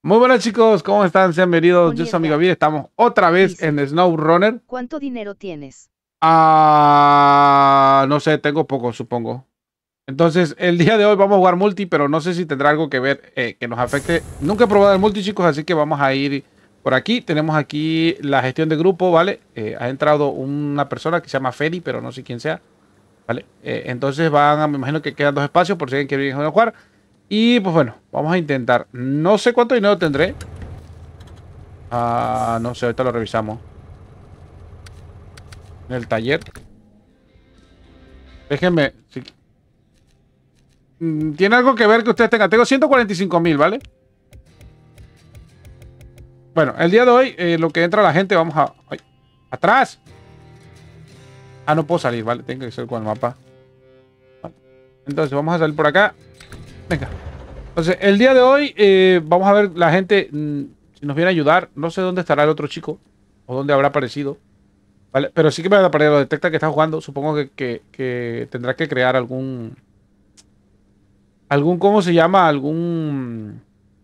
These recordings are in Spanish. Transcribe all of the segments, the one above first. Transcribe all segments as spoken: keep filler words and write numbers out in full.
Muy buenas chicos, ¿cómo están? Sean bienvenidos, yo soy Poniendo. amigo David, estamos otra vez Dice. en SnowRunner. ¿Cuánto dinero tienes? Ah, no sé, tengo poco, supongo. Entonces, el día de hoy vamos a jugar multi, pero no sé si tendrá algo que ver eh, que nos afecte. Nunca he probado el multi, chicos, así que vamos a ir por aquí. Tenemos aquí la gestión de grupo, ¿vale? Eh, ha entrado una persona que se llama Feli, pero no sé quién sea, ¿vale? Eh, entonces van a, me imagino que quedan dos espacios por si alguien quiere venir a jugar. Y pues bueno, vamos a intentar. No sé cuánto dinero tendré. Ah, no sé, ahorita lo revisamos. En el taller. Déjenme. Si... Mm, Tiene algo que ver que ustedes tengan. Tengo ciento cuarenta y cinco mil, ¿vale? Bueno, el día de hoy, eh, lo que entra la gente, vamos a. ¡Ay! ¡Atrás! Ah, no puedo salir, ¿vale? Tengo que ser con el mapa. Vale. Entonces, vamos a salir por acá. Venga. Entonces, el día de hoy, eh, vamos a ver la gente. Mmm, si nos viene a ayudar. No sé dónde estará el otro chico. O dónde habrá aparecido. ¿Vale? Pero sí que me aparece, lo detecta que está jugando. Supongo que, que, que tendrá que crear algún. Algún, ¿cómo se llama? Algún.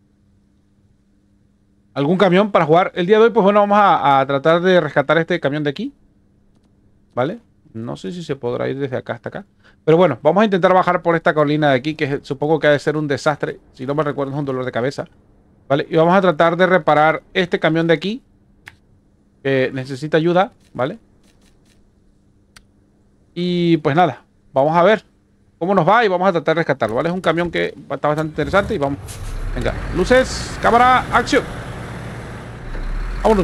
Algún camión para jugar. El día de hoy, pues bueno, vamos a, a tratar de rescatar este camión de aquí. ¿Vale? No sé si se podrá ir desde acá hasta acá. Pero bueno, vamos a intentar bajar por esta colina de aquí, que supongo que ha de ser un desastre. Si no me recuerdo, es un dolor de cabeza. ¿Vale? Y vamos a tratar de reparar este camión de aquí, que necesita ayuda, ¿vale? Y pues nada, vamos a ver cómo nos va y vamos a tratar de rescatarlo, ¿vale? Es un camión que está bastante interesante y vamos. Venga, luces, cámara, acción. Vámonos.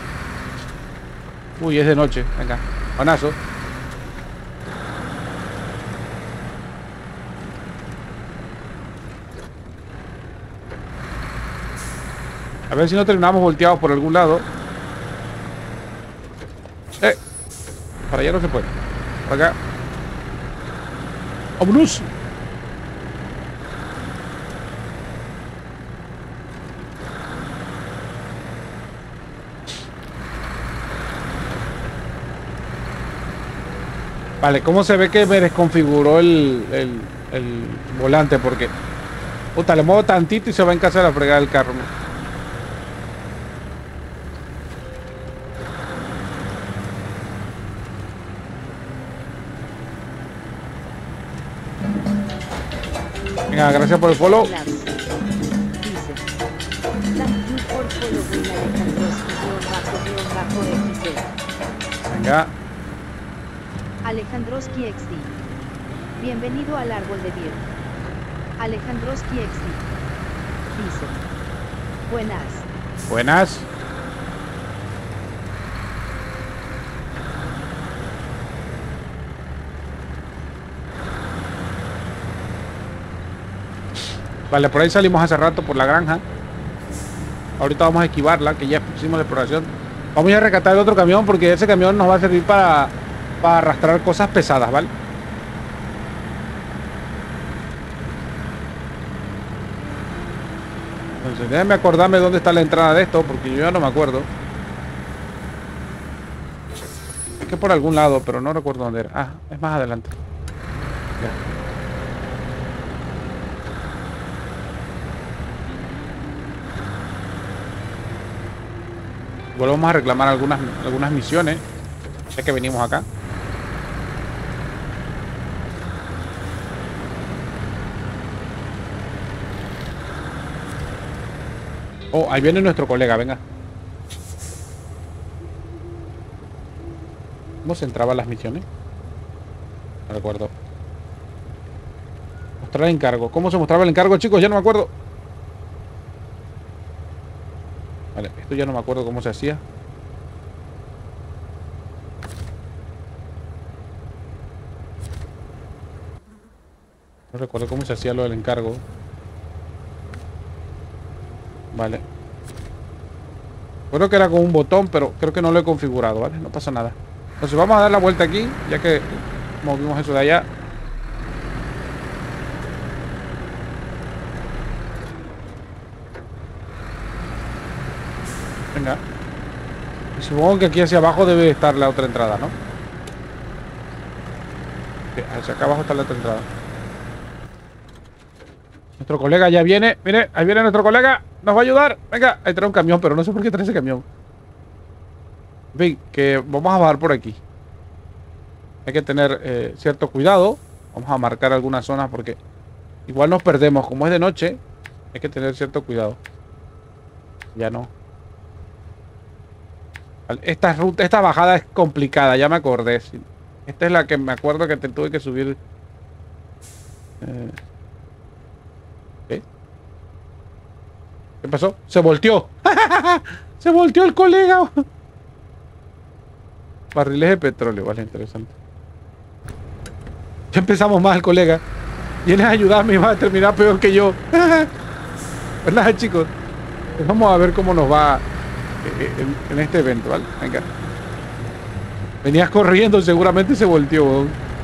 Uy, es de noche. Venga, panazo. A ver si no terminamos volteados por algún lado. Eh, para allá no se puede. Por acá. ¡Vámonos! Vale, ¿cómo se ve que me desconfiguró el, el, el volante? Porque, puta, le muevo tantito y se va en casa de la fregada del carro, ¿no? Venga, gracias por el follow. Dice. Thank you for following Alejandroski-X D. Venga. Alejandroski X D. Bienvenido al árbol de Vir. Alejandroski X D. Dice. Buenas. Buenas. Vale, por ahí salimos hace rato por la granja. Ahorita vamos a esquivarla, que ya hicimos la exploración. Vamos a ir a rescatar el otro camión porque ese camión nos va a servir para, para arrastrar cosas pesadas, ¿vale? Entonces, déjenme acordarme dónde está la entrada de esto, porque yo ya no me acuerdo. Es que por algún lado, pero no recuerdo dónde era. Ah, es más adelante. Ya. Igual vamos a reclamar algunas, algunas misiones. Ya que venimos acá. Oh, ahí viene nuestro colega, venga. ¿Cómo se entraban las misiones? No recuerdo. Mostrar el encargo. ¿Cómo se mostraba el encargo, chicos? Ya no me acuerdo. Vale, esto ya no me acuerdo cómo se hacía. No recuerdo cómo se hacía lo del encargo. Vale. Creo que era con un botón, pero creo que no lo he configurado, ¿vale? No pasa nada. Entonces vamos a dar la vuelta aquí, ya que movimos eso de allá. Venga. Y supongo que aquí hacia abajo debe estar la otra entrada, ¿no? Sí, hacia acá abajo está la otra entrada. Nuestro colega ya viene. Mire, ahí viene nuestro colega. Nos va a ayudar. Venga, ahí trae un camión, pero no sé por qué trae ese camión. En fin, que vamos a bajar por aquí. Hay que tener eh, cierto cuidado. Vamos a marcar algunas zonas porque igual nos perdemos. Como es de noche, hay que tener cierto cuidado. Ya no. Esta ruta, esta bajada es complicada, ya me acordé. Esta es la que me acuerdo que te tuve que subir. Eh, ¿Qué? ¿Qué pasó? Se volteó. Se volteó el colega. Barriles de petróleo, vale, interesante. Ya empezamos mal, colega. Vienes a ayudarme y vas a terminar peor que yo. ¿Verdad, chicos? Pues vamos a ver cómo nos va en, en este evento, ¿vale? Venga. Venías corriendo, seguramente se volteó.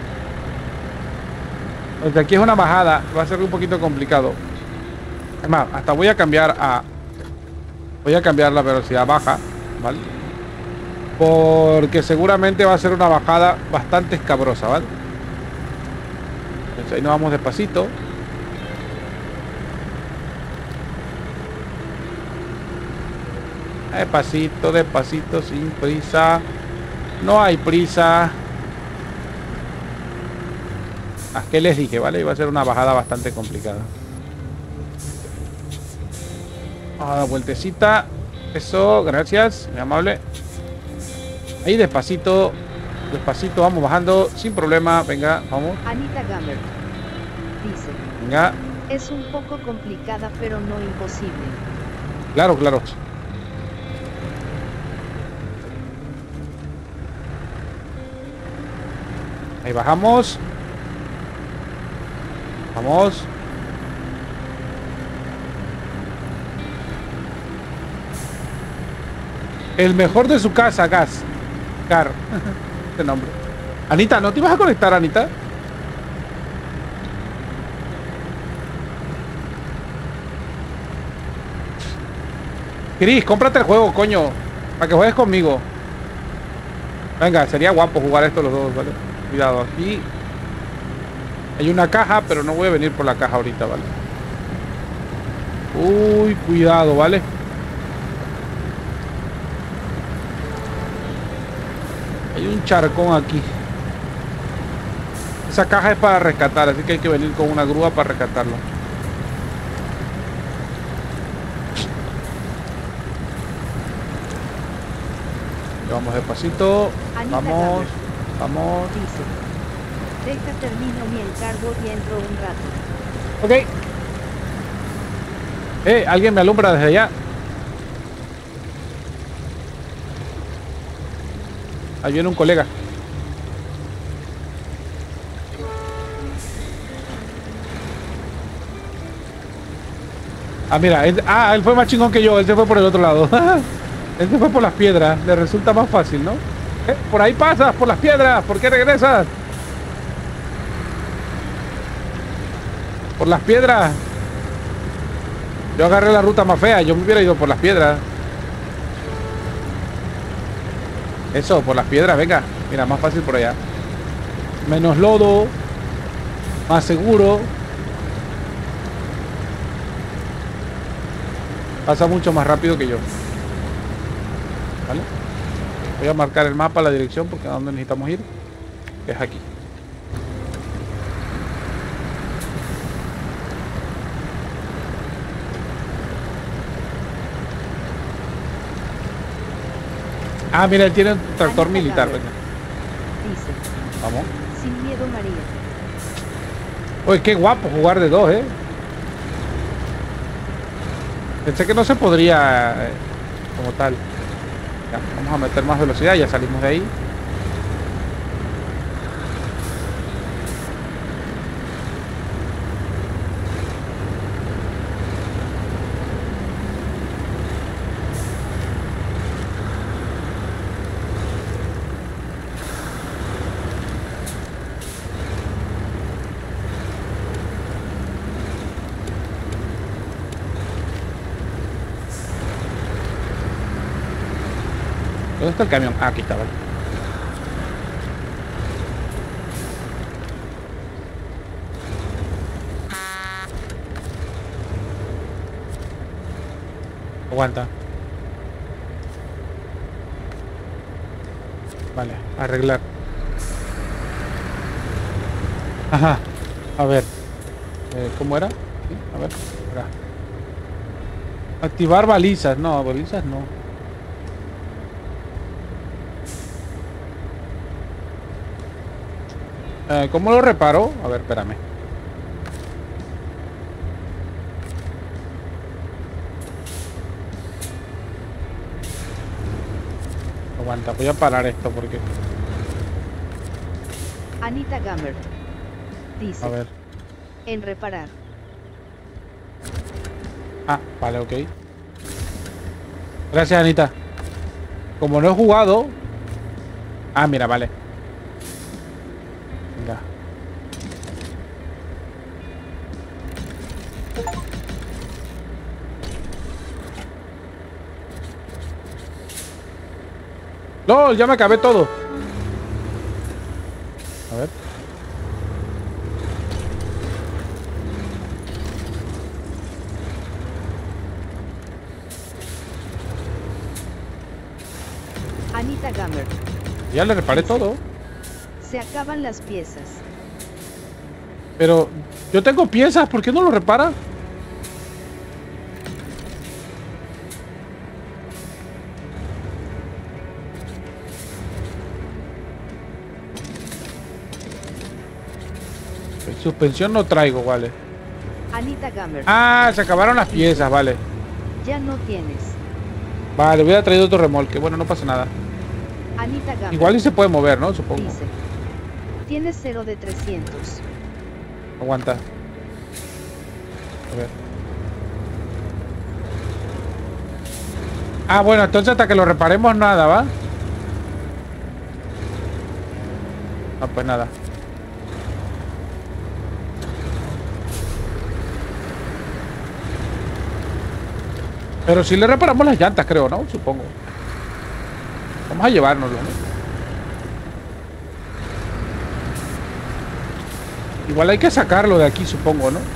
Desde aquí es una bajada, va a ser un poquito complicado. Es más, hasta voy a cambiar a... Voy a cambiar la velocidad baja, ¿vale? Porque seguramente va a ser una bajada bastante escabrosa, ¿vale? Entonces ahí nos vamos despacito. Despacito, despacito, sin prisa. No hay prisa. ¿A qué les dije, vale? Iba a ser una bajada bastante complicada. Vamos a dar vueltecita. Eso, gracias, muy amable. Ahí despacito. Despacito, vamos bajando sin problema. Venga, vamos. Anita Gamer dice: Venga. Es un poco complicada, pero no imposible. Claro, claro. Ahí bajamos. Vamos. El mejor de su casa, Gas. Car. Este nombre. Anita, ¿no te ibas a conectar, Anita? Chris, cómprate el juego, coño. Para que juegues conmigo. Venga, sería guapo jugar esto los dos, ¿vale? Cuidado, aquí hay una caja, pero no voy a venir por la caja ahorita, ¿vale? Uy, cuidado, ¿vale? Hay un charcón aquí. Esa caja es para rescatar, así que hay que venir con una grúa para rescatarlo. Vamos despacito. Anita Vamos. Gamer Vamos. dice: Deja termino mi encargo y entro un rato. Ok. Eh, alguien me alumbra desde allá. Ahí viene un colega. Ah, mira, él, ah, él fue más chingón que yo. Él se fue por el otro lado. Él se fue por las piedras. Le resulta más fácil, ¿no? Eh, por ahí pasas, por las piedras. ¿Por qué regresas? Por las piedras. Yo agarré la ruta más fea. Yo me hubiera ido por las piedras. Eso, por las piedras, venga. Mira, más fácil por allá. Menos lodo. Más seguro. Pasa mucho más rápido que yo. ¿Vale? Voy a marcar el mapa, la dirección, porque a dónde necesitamos ir. Que es aquí. Ah, mira, él tiene un tractor Anita militar. Gamer Venga. dice: Vamos. Sin miedo, María. Oye, qué guapo jugar de dos, ¿eh? Pensé que no se podría eh, como tal. Ya, vamos a meter más velocidad, ya salimos de ahí. ¿Dónde está el camión? Ah, aquí está, vale. Aguanta. Vale, arreglar. Ajá. A ver. Eh, ¿Cómo era? Sí, a ver. Acá. Activar balizas. No, balizas no. Eh, ¿Cómo lo reparo? A ver, espérame. Aguanta, voy a parar esto porque... Anita Gamer dice: A ver. en reparar. Ah, vale, ok. Gracias, Anita. Como no he jugado... Ah, mira, vale. Venga. ¡Lol! Ya me acabé todo. A ver. Anita Gamer: Ya le reparé todo. se acaban las piezas. Pero yo tengo piezas, ¿por qué no lo repara? Suspensión no traigo, vale. Anita Gamer: Ah, se acabaron las piezas, vale. ya no tienes. Vale, hubiera traído otro remolque. Bueno, no pasa nada. Anita Gamer: Igual y se puede mover, ¿no? Supongo. dice: tienes cero de trescientos. Aguanta. A ver. Ah, bueno, entonces hasta que lo reparemos nada, ¿va? Ah, pues nada. Pero si le reparamos las llantas, creo, ¿no? Supongo. Vamos a llevárnoslo, ¿no? Igual hay que sacarlo de aquí, supongo, ¿no?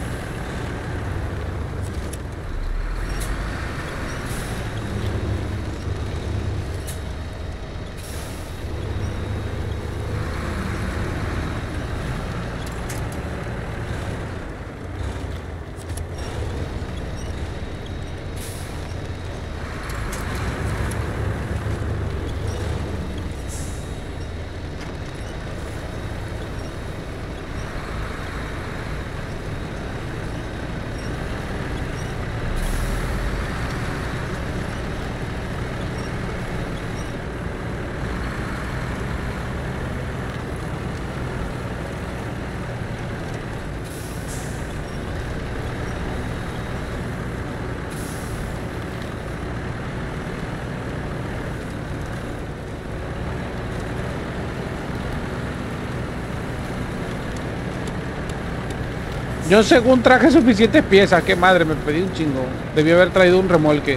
Yo según traje suficientes piezas. Qué madre, me pedí un chingo. Debí haber traído un remolque.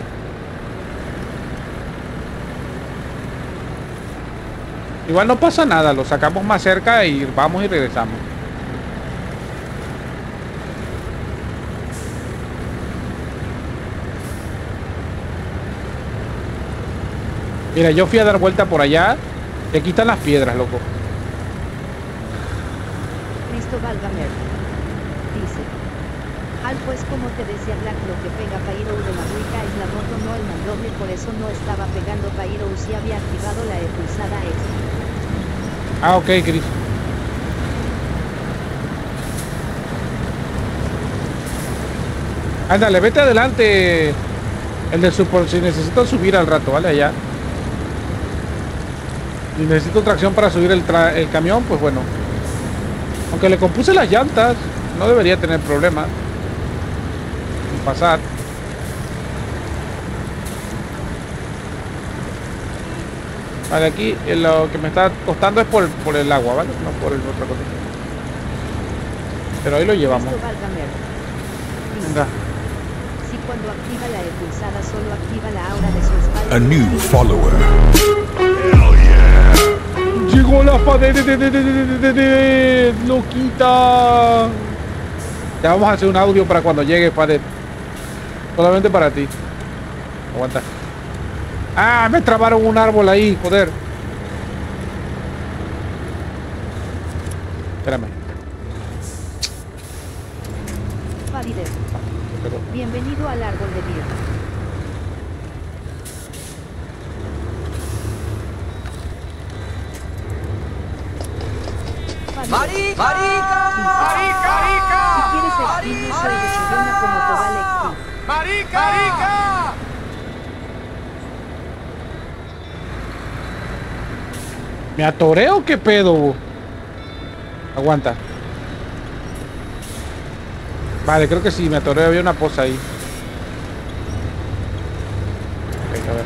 Igual no pasa nada. Lo sacamos más cerca y vamos y regresamos. Mira, yo fui a dar vuelta por allá. Y aquí están las piedras, loco. Cristóbal Gamer dice: al pues como te decía Black, lo que pega Pyro de la Wicca es la moto, no el mandoble, por eso no estaba pegando Pyro si había activado la expulsada extra. Ah, ok, Chris. Ándale, vete adelante. El de support, si necesito subir al rato, ¿vale? Allá. Y necesito tracción para subir el, tra el camión, pues bueno. Aunque le compuse las llantas, no debería tener problema en pasar. Vale, aquí eh, lo que me está costando es por, por el agua, ¿vale? No por el otra cosa. Pero ahí lo llevamos. Cristóbal Gamer dice: Venga. si cuando activa la expulsada solo activa la aura de su espalda. A new follower. Llegó la fade de, de, de, de, de, de, de, loquita. Ya vamos a hacer un audio para cuando llegue, Fadet. Solamente para ti. Aguanta. Ah, me trabaron un árbol ahí, joder. Espérame. Favider. Pero... Bienvenido al árbol de vida. ¡Marica! ¡Marica! ¡Marica! Si quieres extreme, no soy de chillona como Tobal Extreme. ¡Marica! ¡Marica! ¿Me atoré o qué pedo? Aguanta. Vale, creo que sí, me atoré. Había una poza ahí. Ok, a ver.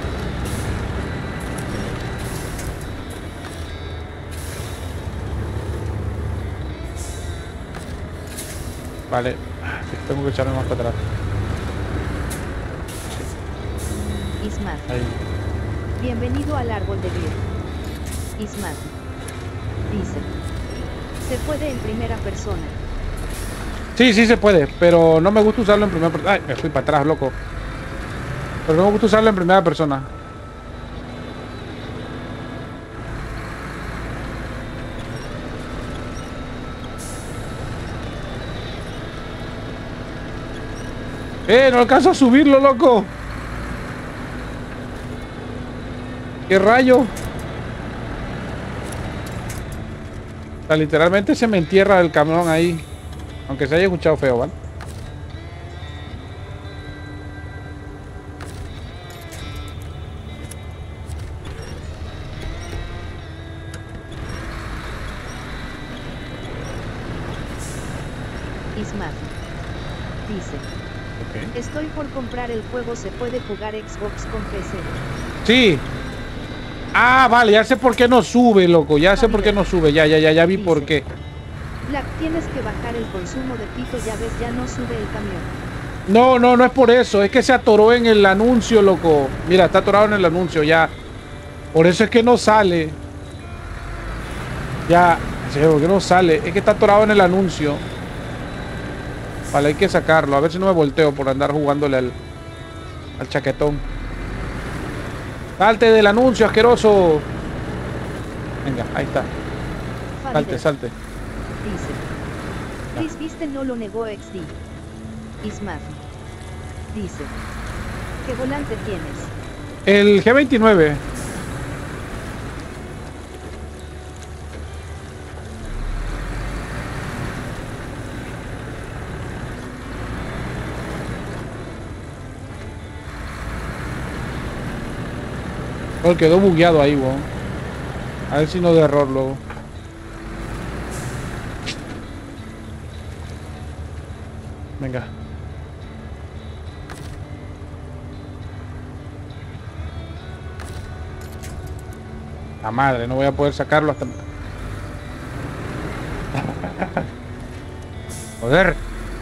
Vale. Tengo que echarme más para atrás. Ismar. Ahí. Bienvenido al árbol de vida. Ismar. Dice. Se puede en primera persona. Sí, sí se puede, pero no me gusta usarlo en primera persona. Ay, me fui para atrás, loco. Pero no me gusta usarlo en primera persona. ¡Eh! No alcanzo a subirlo, loco. ¿Qué rayo? O sea, literalmente se me entierra el camión ahí. Aunque se haya escuchado feo, ¿vale? Ismar. Dice. Ok. Estoy por comprar el juego. Se puede jugar Xbox con P C. Sí. Ah, vale, ya sé por qué no sube, loco. Ya sé por qué no sube. Ya, ya, ya, ya vi por qué. Black, tienes que bajar el consumo de pito. Ya ves, ya no sube el camión. No, no, no es por eso. Es que se atoró en el anuncio, loco. Mira, está atorado en el anuncio, ya. Por eso es que no sale. Ya, sí, ¿por qué no sale? Es que está atorado en el anuncio. Vale, hay que sacarlo. A ver si no me volteo por andar jugándole al, al chaquetón. Salte del anuncio, asqueroso. Venga, ahí está. Salte, salte. Dice. Chris viste, no lo negó X D. Ismar. Dice. ¿Qué volante tienes? El G veintinueve. Oh, quedó bugueado ahí, weón. A ver si no de error luego. Venga. La madre, no voy a poder sacarlo hasta... Joder.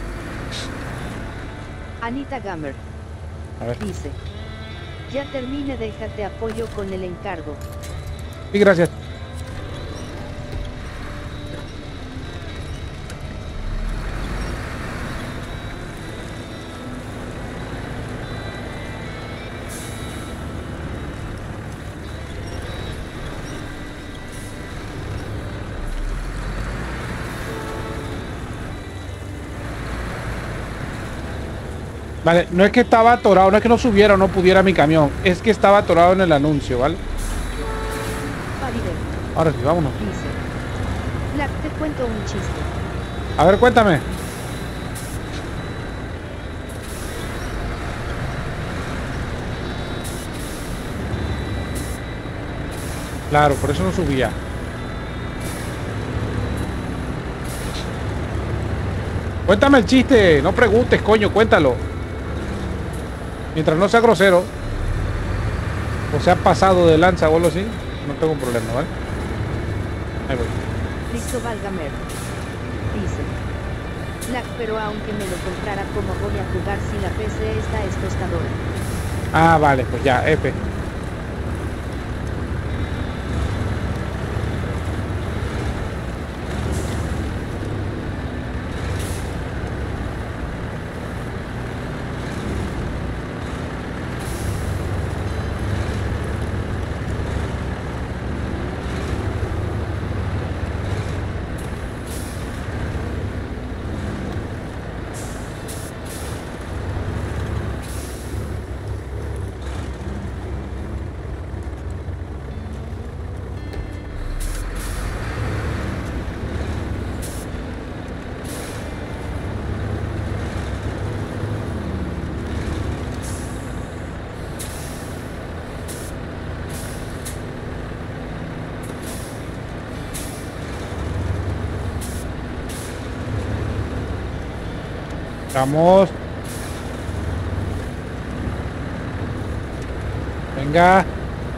Anita Gamer. A ver. Dice. Ya termine, déjate apoyo con el encargo. Sí, gracias. Vale, no es que estaba atorado, no es que no subiera o no pudiera mi camión, es que estaba atorado en el anuncio, ¿vale? Favidel. Ahora sí, vámonos. Dice. Black, te cuento un chiste. A ver, cuéntame. Claro, por eso no subía. Cuéntame el chiste, no preguntes, coño, cuéntalo. Mientras no sea grosero o sea pasado de lanza o algo así, no tengo problema, ¿vale? Ahí voy. Cristóbal Gamer. Dice. Black, pero aunque me lo comprara, ¿cómo voy a jugar si la P C esta es tostadora? Ah, vale, pues ya, F. Vamos. Venga.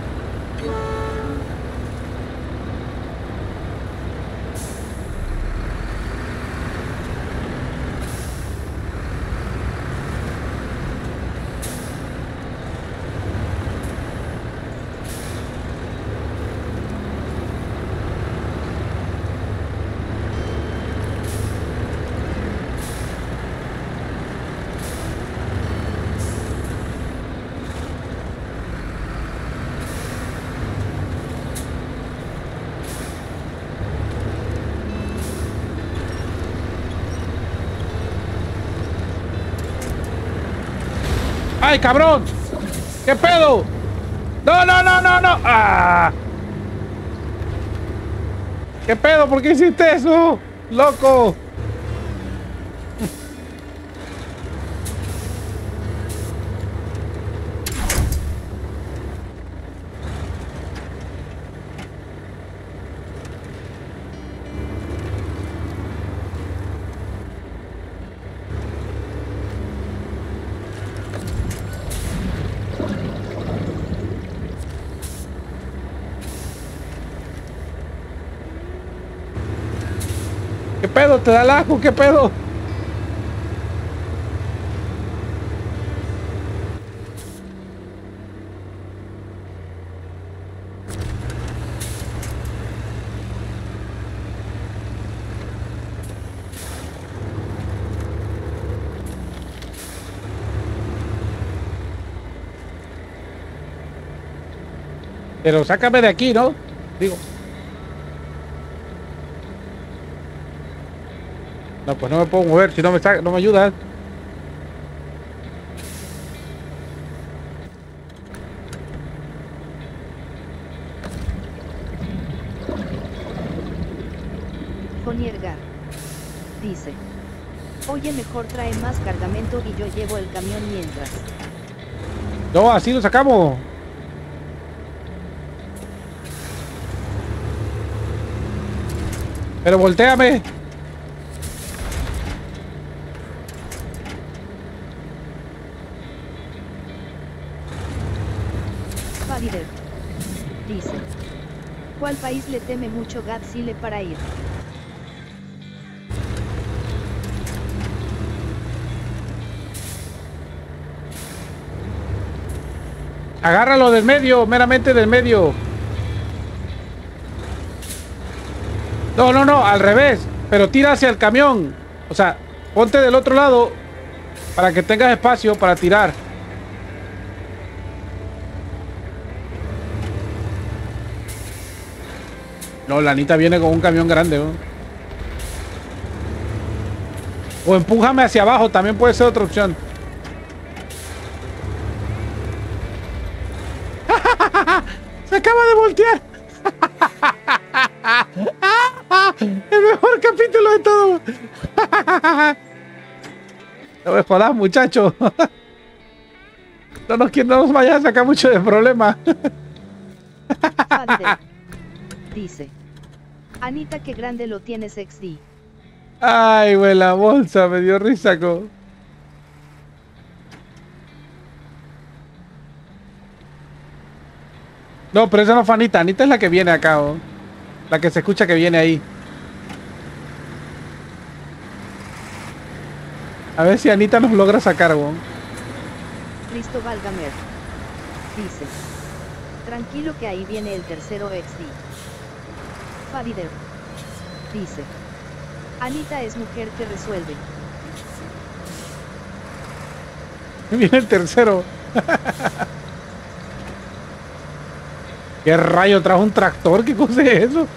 ¡Ay, cabrón! ¿Qué pedo? ¡No, no, no, no, no! ¡Ah! ¿Qué pedo? ¿Por qué hiciste eso? ¡Loco! ¿Qué pedo? ¿Te da el asco? ¿Qué pedo? Pero sácame de aquí, ¿no? Digo. No, pues no me puedo mover, si no me saca, no me ayudas. Conierga dice: oye, mejor trae más cargamento y yo llevo el camión mientras. No, así lo sacamos. Pero voltéame. Favider dice: ¿cuál país le teme mucho Godzilla para ir? Agárralo del medio, meramente del medio. No, no, no, al revés. Pero tira hacia el camión. O sea, ponte del otro lado para que tengas espacio para tirar. No, la Anita viene con un camión grande, ¿no? O empújame hacia abajo, también puede ser otra opción. Se acaba de voltear. El mejor capítulo de todo. No me jodas, muchacho. No nos, no nos vayas a sacar mucho de problema. Favider dice: Anita, qué grande lo tienes, X D. Ay, güey, la bolsa me dio risa con... No, pero esa no fue Anita. Anita es la que viene acá, ¿o? La que se escucha que viene ahí. A ver si Anita nos logra sacar, ¿o? Cristóbal Gamer dice: tranquilo que ahí viene el tercero X D. Favider dice: Anita es mujer que resuelve. Viene el tercero. ¿Qué rayo trajo un tractor? ¿Qué cosa es eso?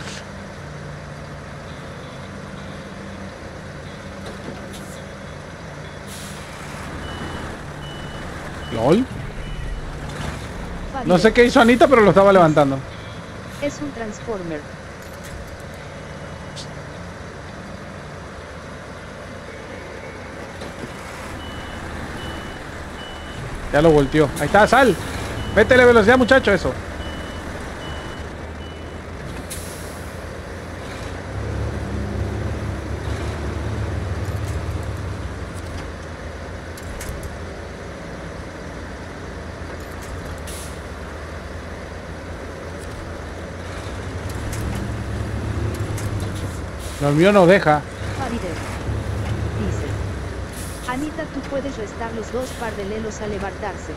¿Lol? Favider No sé qué hizo Anita, pero lo estaba levantando. es un Transformer. Ya lo volteó. Ahí está, sal. Métele velocidad, muchacho, eso. Lo mío no deja. Farider. Dice. Anita, tú puedes restar los dos paralelos al levantarse.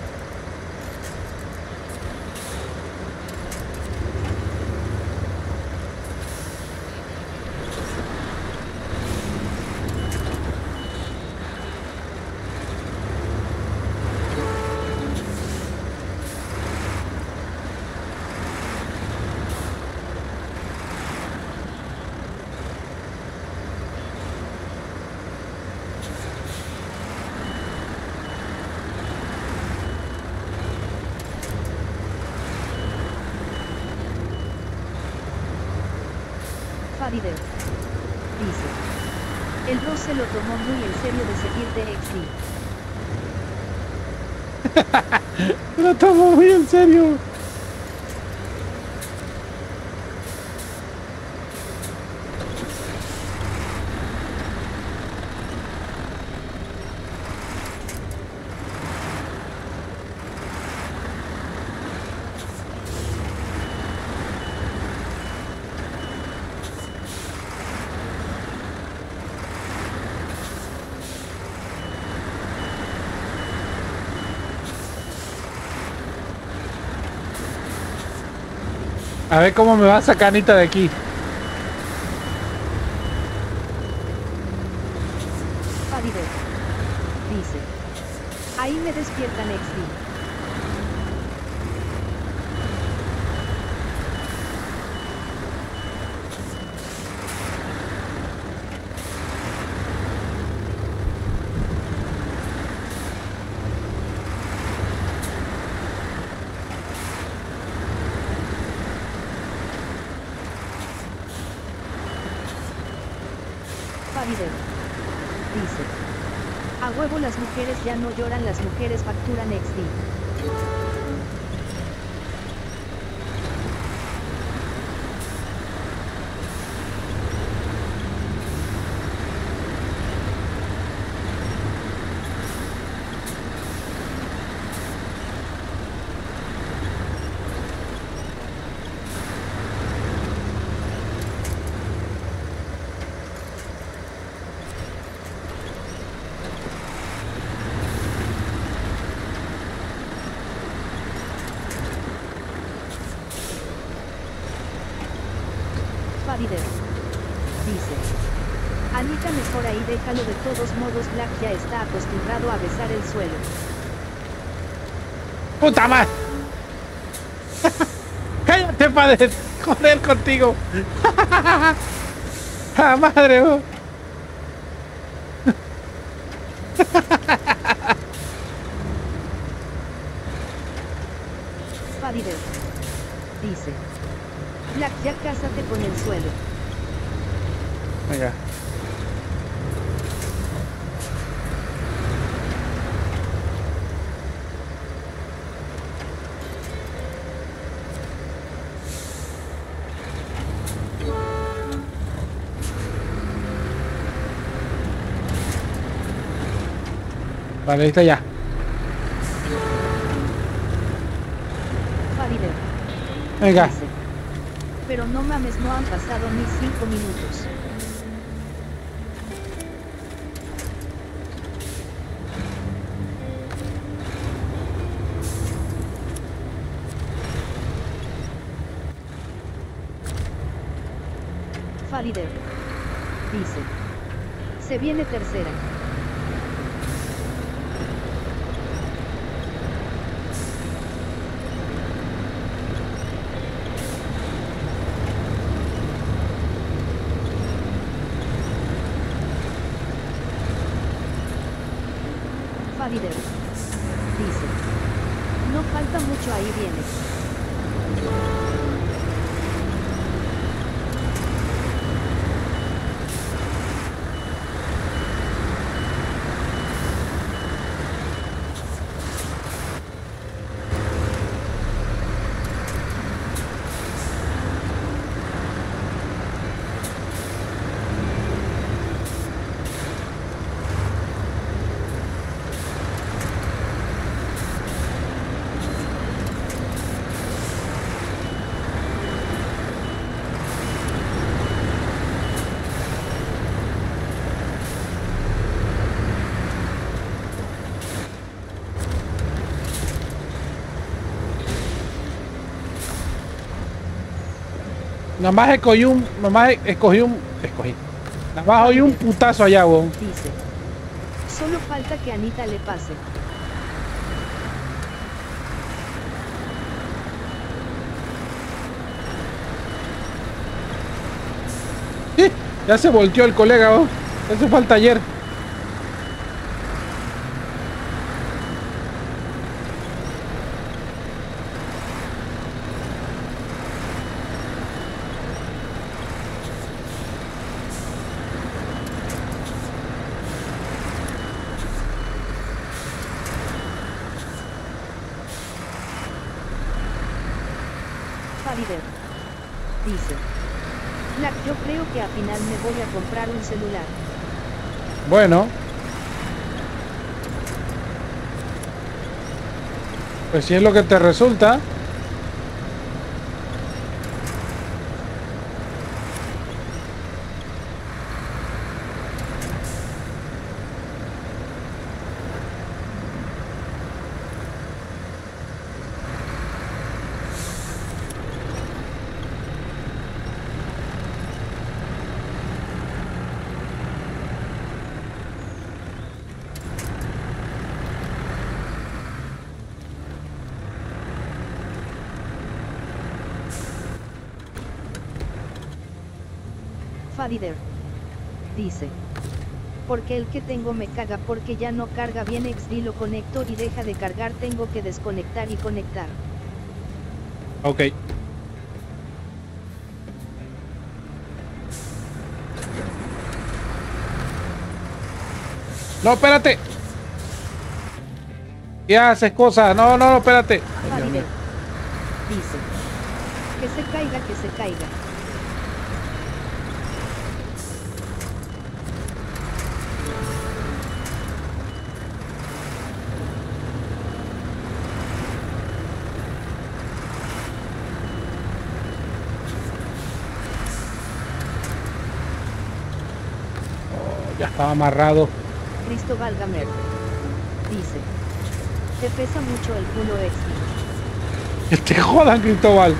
Farider. Dice. El bro se lo tomó muy en serio de seguir de X D. Lo tomo muy en serio. A ver cómo me va a sacar Anita de aquí. Farider. Dice. Ahí me despiertan X D. Farider. Dice. A huevo las mujeres ya no lloran, las mujeres facturan X D. Farider. Dice. Anita, mejor ahí déjalo, de todos modos Black ya está acostumbrado a besar el suelo. ¡Puta madre! ¡Cállate, padre! ¡Joder contigo! ¡Ah, madre! Oh. Farider. Dice. Black, ya cásate con el suelo. Venga. Vale, ahí está ya. Farider. Venga. Dice. Pero no mames, no han pasado ni cinco minutos. Farider. Dice. Se viene tercera. Farider. Dice. No falta mucho, ahí viene. Nada más escogí un... Nada más escogí un... Escogí. Nada más oí un putazo allá, weón. Dice. Solo falta que Anita le pase. Sí, ya se volteó el colega, weón. Eso fue al taller. Favider. Dice. Black, yo creo que al final me voy a comprar un celular. Bueno. Pues si es lo que te resulta. Fadider. Dice. Porque el que tengo me caga porque ya no carga bien X D, lo conecto y deja de cargar, tengo que desconectar y conectar. Ok. No, espérate. ¿Qué haces, cosa? No, no, no, espérate. Ay, Dios mío. Dice. Que se caiga, que se caiga. Ya estaba amarrado. Cristóbal Gamer. Dice. Te pesa mucho el culo X D. Que te jodan, Cristóbal.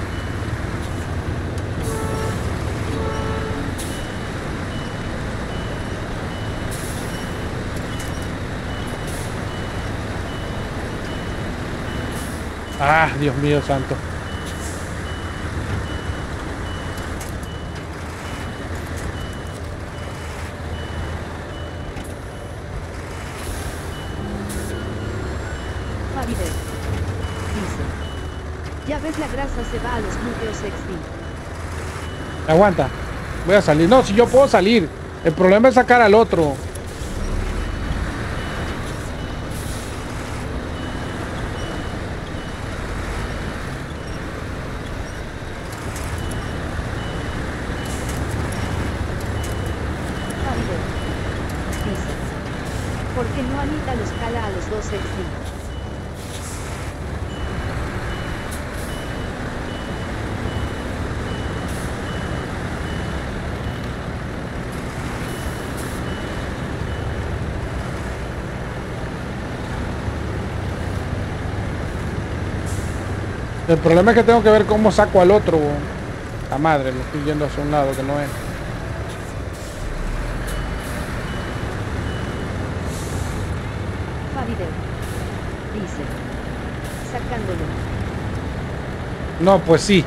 Ah, Dios mío santo. Favider. Dice. Ya ves, la grasa se va a los glúteos X D. Aguanta. Voy a salir. No, si yo puedo salir. El problema es sacar al otro. Favider. Dice. ¿Por qué no Anita los jala a los dos X D? El problema es que tengo que ver cómo saco al otro. La madre, me estoy yendo hacia un lado que no es. Favider. Dice. Sacándolo. No, pues sí.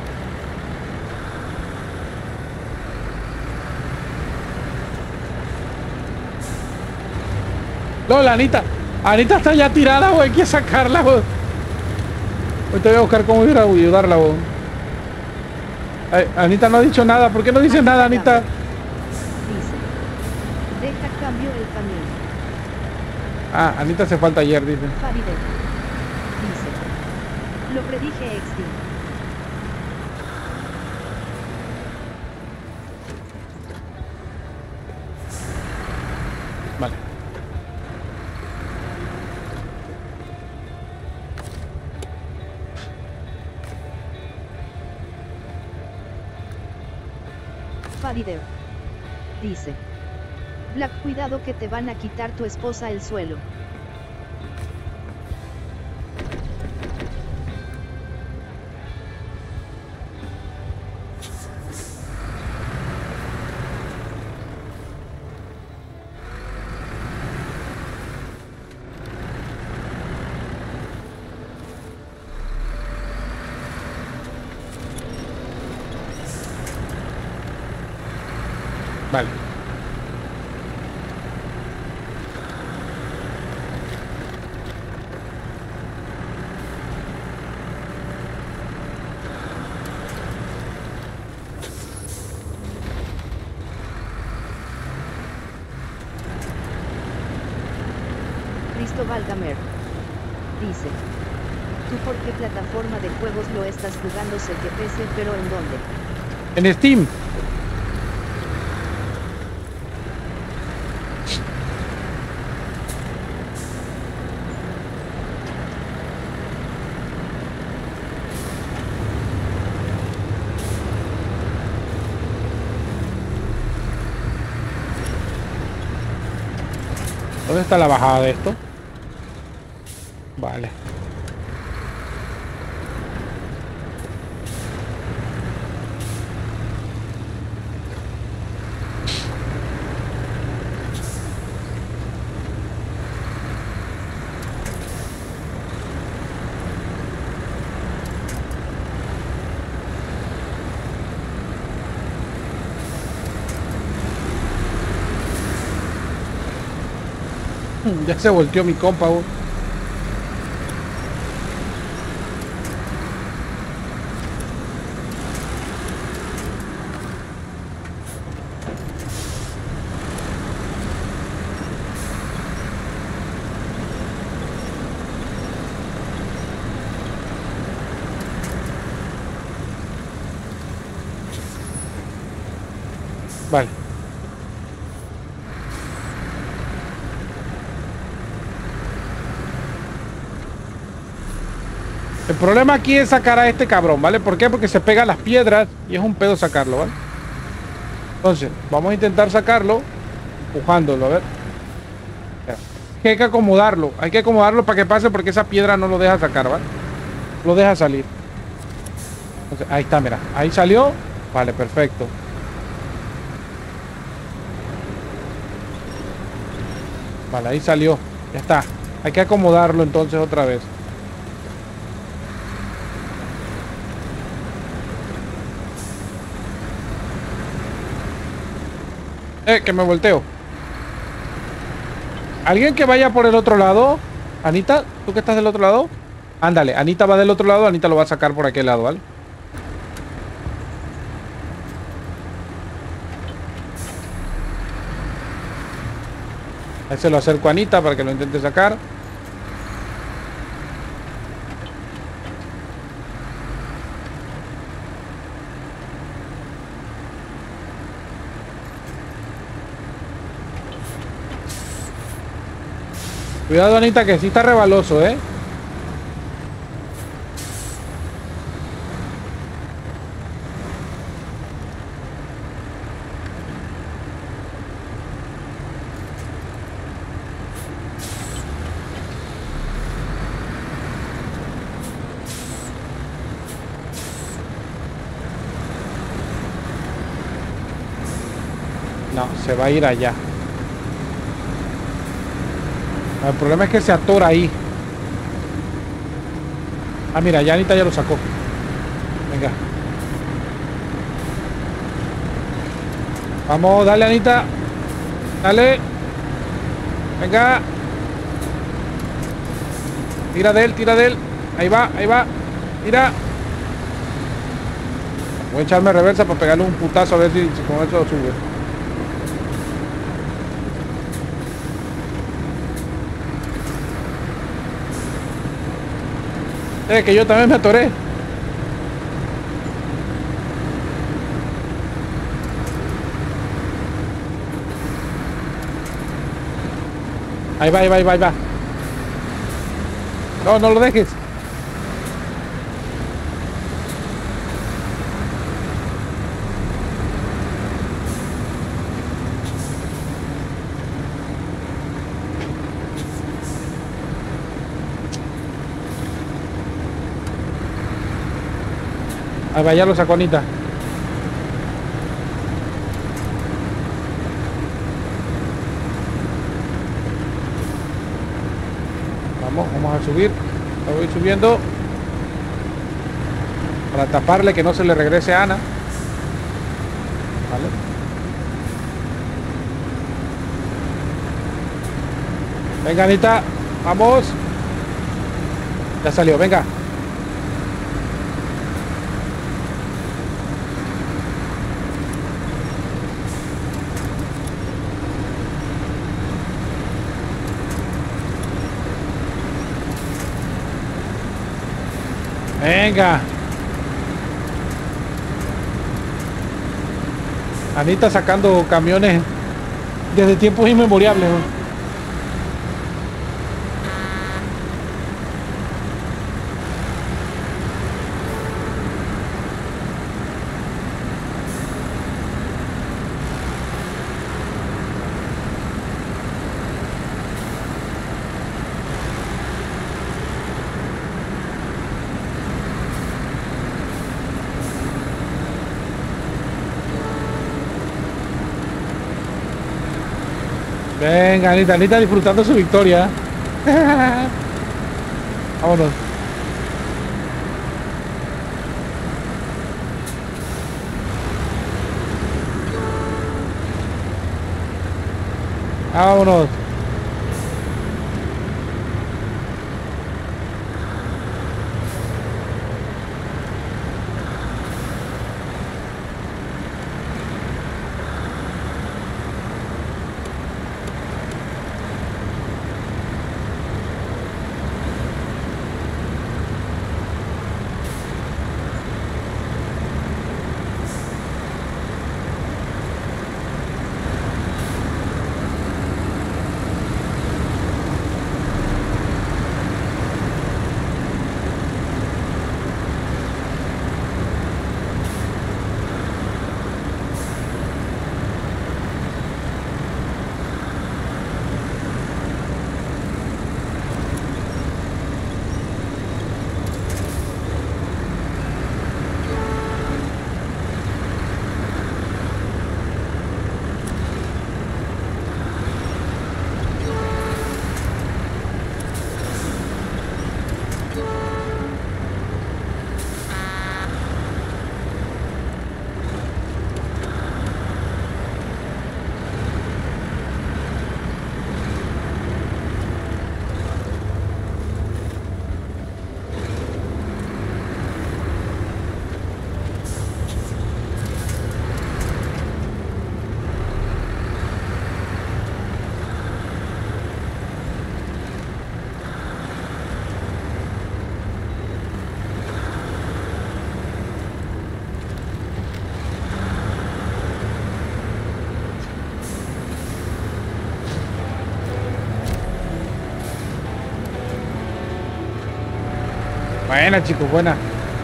No, la Anita. Anita está ya tirada, güey. Hay que sacarla, güey. Ahorita voy a buscar cómo ir a ayudarla, güey. Ay, Anita no ha dicho nada. ¿Por qué no dices nada, Anita? Dice. Deja cambio el camino. Ah, Anita se falta ayer, dice. Favider. Dice. Lo predije X D. Vale. Favider. Dice. Black, cuidado que te van a quitar tu esposa el suelo. Vale. Cristóbal Gamer dice: ¿tú por qué plataforma de juegos lo estás jugando? Sé que P C, pero ¿en dónde? En Steam. ¿Dónde está la bajada de esto? Vale. Ya se volteó mi compa. Bro. Vale. El problema aquí es sacar a este cabrón, ¿vale? ¿Por qué? Porque se pega a las piedras y es un pedo sacarlo, ¿vale? Entonces, vamos a intentar sacarlo empujándolo, a ver. Hay que acomodarlo, hay que acomodarlo para que pase porque esa piedra no lo deja sacar, ¿vale? Lo deja salir. Entonces, ahí está, mira. Ahí salió. Vale, perfecto. Vale, ahí salió. Ya está. Hay que acomodarlo entonces otra vez. Eh, que me volteo. ¿Alguien que vaya por el otro lado? Anita, ¿tú que estás del otro lado? Ándale, Anita va del otro lado, Anita lo va a sacar por aquel lado, ¿vale? Ahí se lo acerco a Anita para que lo intente sacar. Cuidado, Anita, que sí está rebaloso, ¿eh? No, se va a ir allá. El problema es que se atora ahí. Ah, mira, ya Anita ya lo sacó. Venga. Vamos, dale, Anita. Dale. Venga. Tira de él, tira de él. Ahí va, ahí va. Tira. Voy a echarme reversa para pegarle un putazo a ver si, si con eso sube. Eh, que yo también me atoré. Ahí va, ahí va, ahí va, ahí va. No, no lo dejes. Ahí va, ya lo sacó Anita. Vamos, vamos a subir. Lo voy subiendo. Para taparle que no se le regrese a Ana. Vale. Venga, Anita. Vamos. Ya salió, venga. Venga. Anita sacando camiones desde tiempos inmemoriales, ¿no? Venga, Anita, Anita disfrutando su victoria. Vámonos. Vámonos. Buena, chicos, buena.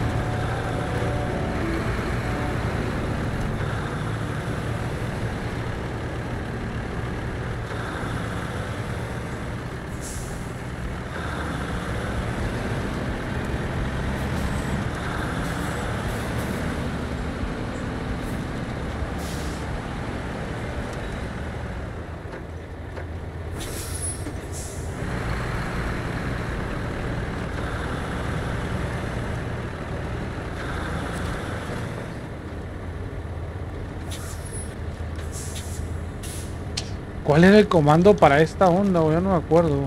¿Cuál era el comando para esta onda? Yo no me acuerdo.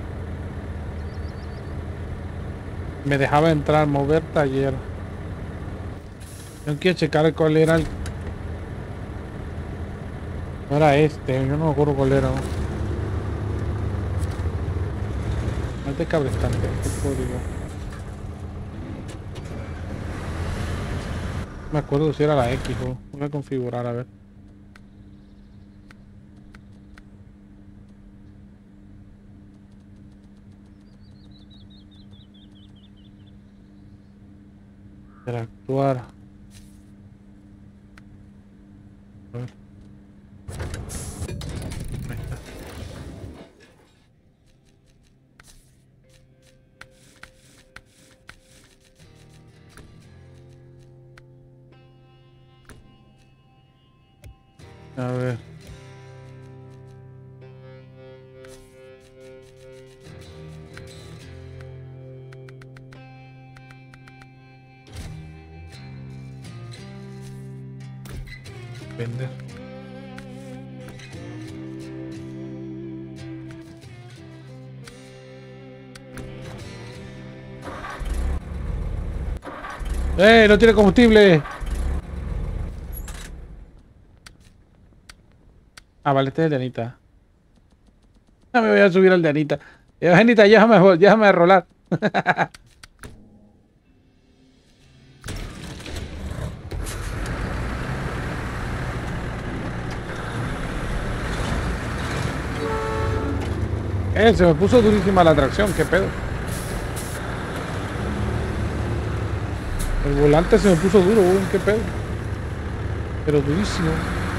Me dejaba entrar, mover taller. Tengo que checar cuál era el... No era este, yo no me acuerdo cuál era. No te cabrestante, este código. No me acuerdo si era la X o... Voy a configurar a ver. Interactuar. A ver. Ahí está. A ver. Vender. ¡Eh! ¡No tiene combustible! Ah, vale, este es el de Anita. Ya me voy a subir al de Anita. Eh, Anita, déjame, déjame rolar. Eh, se me puso durísima la tracción, qué pedo. El volante se me puso duro, uy, qué pedo. Pero durísimo.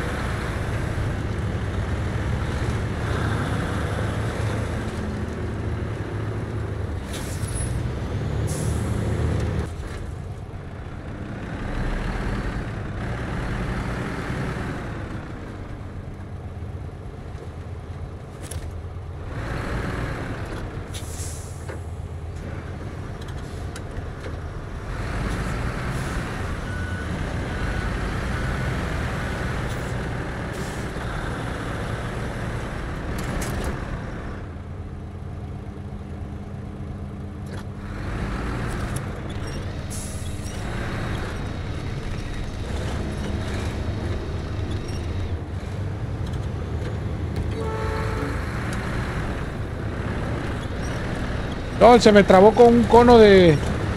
No, se me trabó con un cono de...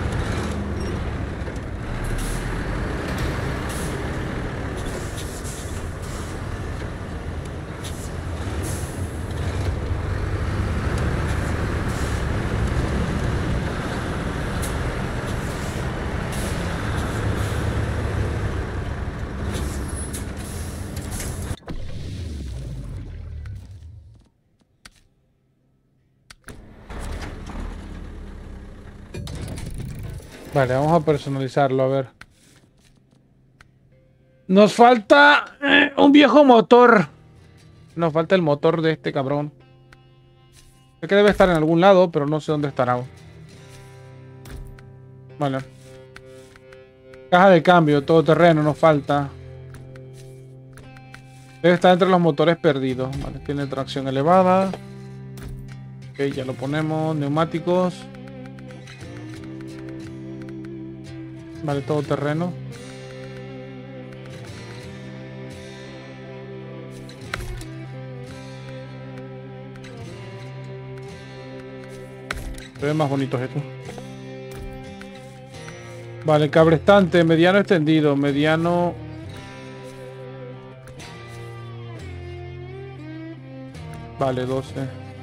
Vale, vamos a personalizarlo, a ver. Nos falta eh, un viejo motor. Nos falta el motor de este cabrón. Sé que debe estar en algún lado, pero no sé dónde estará. Vale. Caja de cambio, todoterreno, nos falta. Debe estar entre los motores perdidos. Vale, tiene tracción elevada. Ok, ya lo ponemos. Neumáticos. Vale, todoterreno. Se ven más bonitos estos. Vale, cabrestante, mediano extendido, mediano... Vale, doce.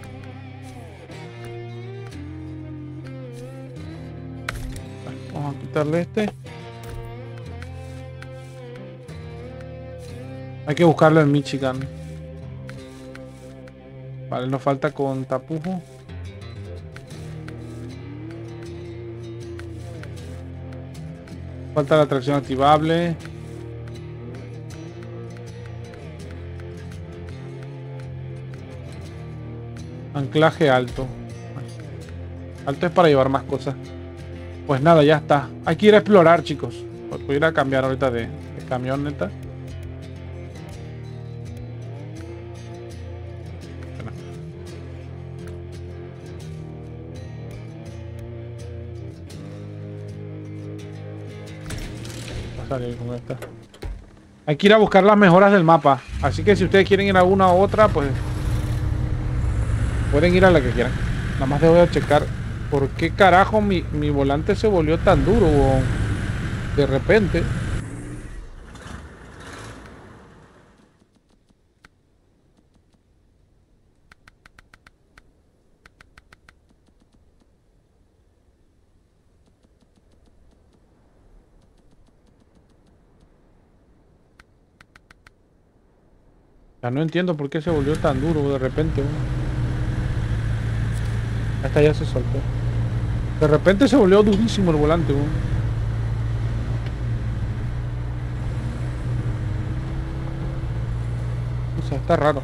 Vale, vamos a quitarle este. Hay que buscarlo en Michigan. Vale, nos falta con tapujo. Falta la tracción activable. Anclaje alto. Alto es para llevar más cosas. Pues nada, ya está. Hay que ir a explorar, chicos. Voy a ir a cambiar ahorita de, de camioneta. Con esta. Hay que ir a buscar las mejoras del mapa. Así que si ustedes quieren ir a una u otra, pues pueden ir a la que quieran. Nada más debo de checar por qué carajo mi, mi volante se volvió tan duro de repente. Ya no entiendo por qué se volvió tan duro de repente. Esta ya se soltó. De repente se volvió durísimo el volante. ¿No? O sea, está raro.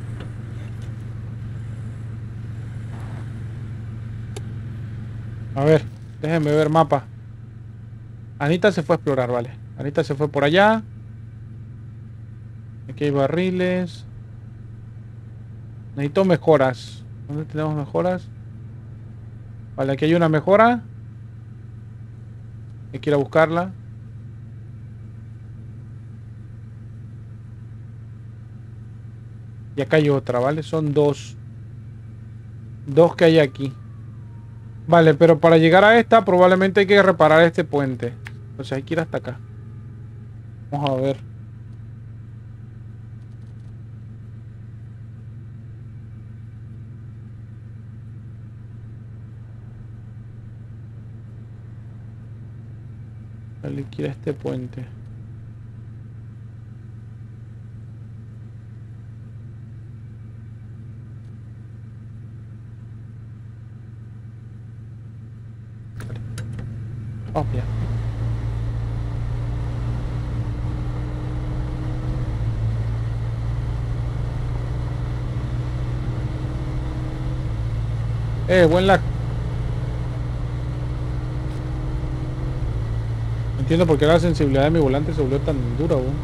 A ver, déjenme ver mapa. Anita se fue a explorar, vale. Anita se fue por allá. Aquí hay barriles. Necesito mejoras. ¿Dónde tenemos mejoras? Vale, aquí hay una mejora. Hay que ir a buscarla. Y acá hay otra, ¿vale? Son dos. Dos que hay aquí. Vale, pero para llegar a esta probablemente hay que reparar este puente. O sea, hay que ir hasta acá. Vamos a ver. Vale, hay que ir a este puente. Obvio. Eh, buen lag. No entiendo por qué la sensibilidad de mi volante se volvió tan dura, weón.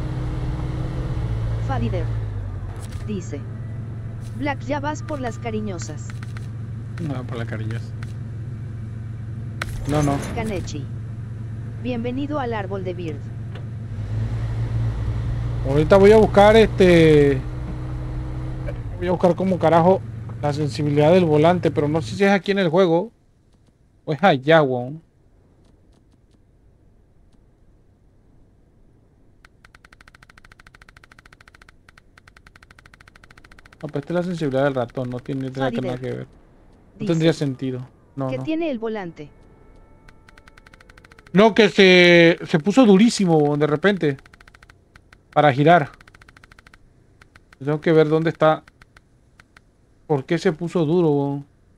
Farider. Dice. Black, ya vas por las cariñosas. No, por la cariñosa. No, no. Kanechi. Bienvenido al árbol de Bird. Ahorita voy a buscar este... Voy a buscar como carajo la sensibilidad del volante, pero no sé si es aquí en el juego o es allá, weón. No, pero esta es la sensibilidad del ratón, no tiene nada que nada que ver. No Dice, tendría sentido. No, ¿qué no. tiene el volante? No, que se, se puso durísimo de repente. Para girar. Tengo que ver dónde está. ¿Por qué se puso duro?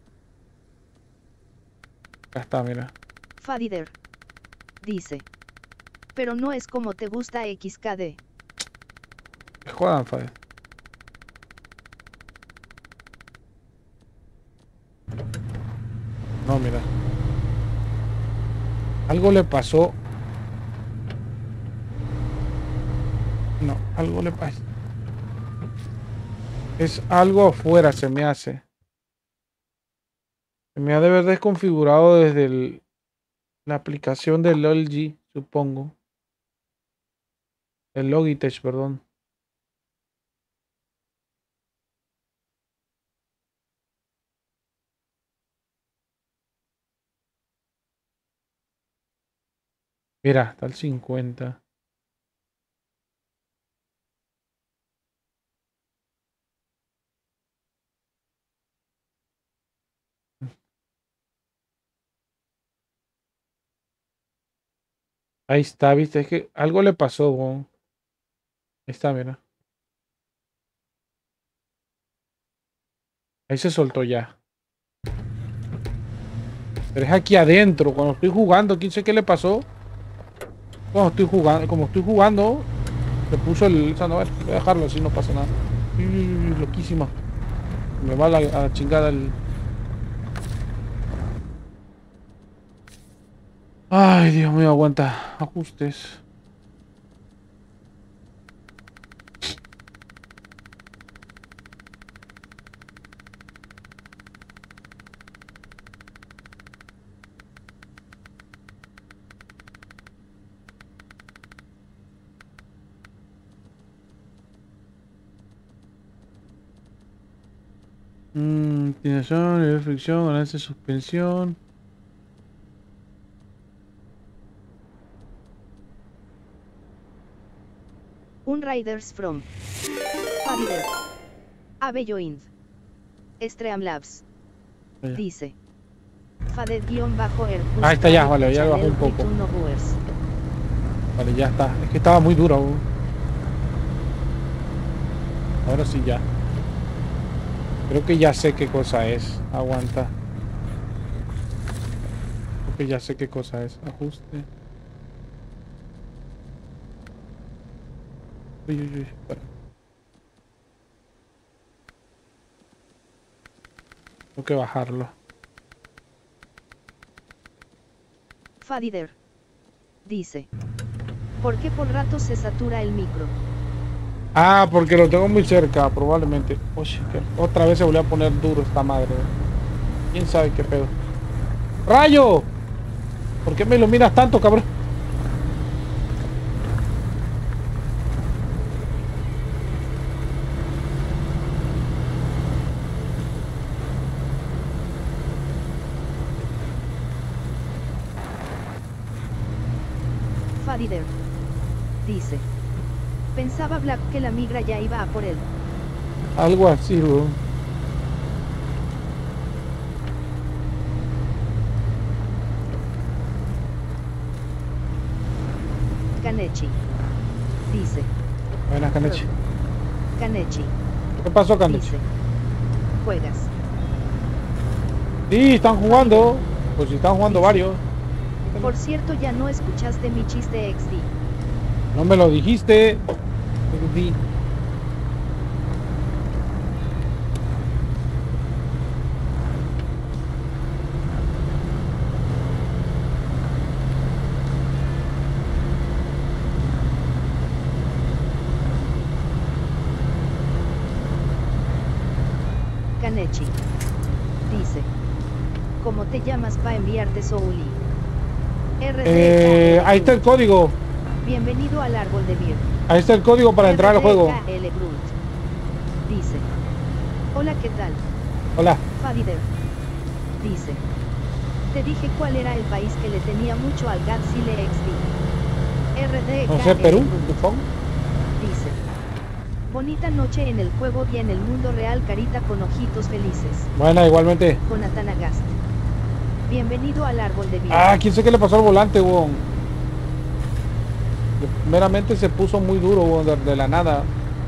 Acá está, mira. Fadider. Dice. Pero no es como te gusta X K D. Me jodan, Fade. No, mira. Algo le pasó. No, algo le pasa. Es algo afuera, se me hace. Se me ha de haber desconfigurado desde el, la aplicación del L G, supongo. El Logitech, perdón. Mira, está el cincuenta. Ahí está, viste, es que algo le pasó, bro. Ahí está, mira. Ahí se soltó ya. Pero es aquí adentro, cuando estoy jugando, quién sé qué le pasó. Cuando estoy jugando, como estoy jugando, se puso el... O sea, no, voy a dejarlo así, no pasa nada. Uy, loquísima. Me va a la, a la chingada el... Ay, Dios mío, aguanta. Ajustes. Mmm, inclinación, nivel de fricción, ganancia de suspensión. Un Riders from Fadider. Abelloind. Streamlabs. Allá. Dice. Faded-er. Ahí está ya, vale, ya bajó un poco. Vale, ya está. Es que estaba muy duro. Uh. Ahora sí ya. Creo que ya sé qué cosa es. Aguanta. Creo que ya sé qué cosa es. Ajuste. Uy, uy, uy. Espera. Tengo que bajarlo. Fadider. Dice. ¿Por qué por rato se satura el micro? Ah, porque lo tengo muy cerca, probablemente. Uy, que otra vez se volvió a poner duro esta madre. ¿Quién sabe qué pedo? ¡Rayo! ¿Por qué me iluminas tanto, cabrón? Fadider. Dice. Pensaba Black que la migra ya iba a por él. Algo así, weón. Kanechi. Dice. Buenas, Kanechi. Kanechi. ¿Qué pasó, Kanechi? Dice. Juegas. Sí, están jugando. Pues si están jugando Dice. varios. Por cierto, ya no escuchaste mi chiste X D. No me lo dijiste. Sí. Kanechi. Dice. ¿Cómo te llamas para enviarte Souli? R D K. Eh, ahí está el código. Bienvenido al árbol de Mir. Ahí está el código para entrar al juego. R D K L Groot. Dice. Hola, ¿qué tal? Hola. Fadider. Dice. Te dije cuál era el país que le tenía mucho al Godzilla X D. R D K No sé, Perú. Groot. supongo. Dice. Bonita noche en el juego y en el mundo real, carita con ojitos felices. Bueno, igualmente. Con Atanagast. Bienvenido al árbol de vida. Ah, quién sé qué le pasó al volante, weón. Meramente se puso muy duro, weón, de, de la nada.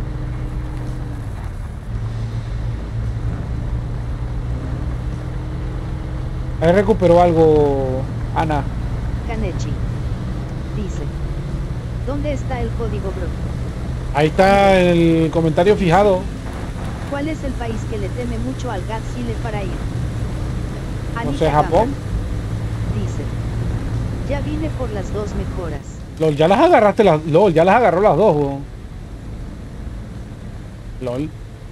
Ahí recuperó algo, Ana. Kanechi. Dice. ¿Dónde está el código, bro? Ahí está el comentario fijado. ¿Cuál es el país que le teme mucho al Godzilla para ir? No Anita sé, Japón. Gamba. Dice. Ya vine por las dos mejoras. LOL, ya las agarraste las. LOL, ya las agarró las dos, weón. LOL.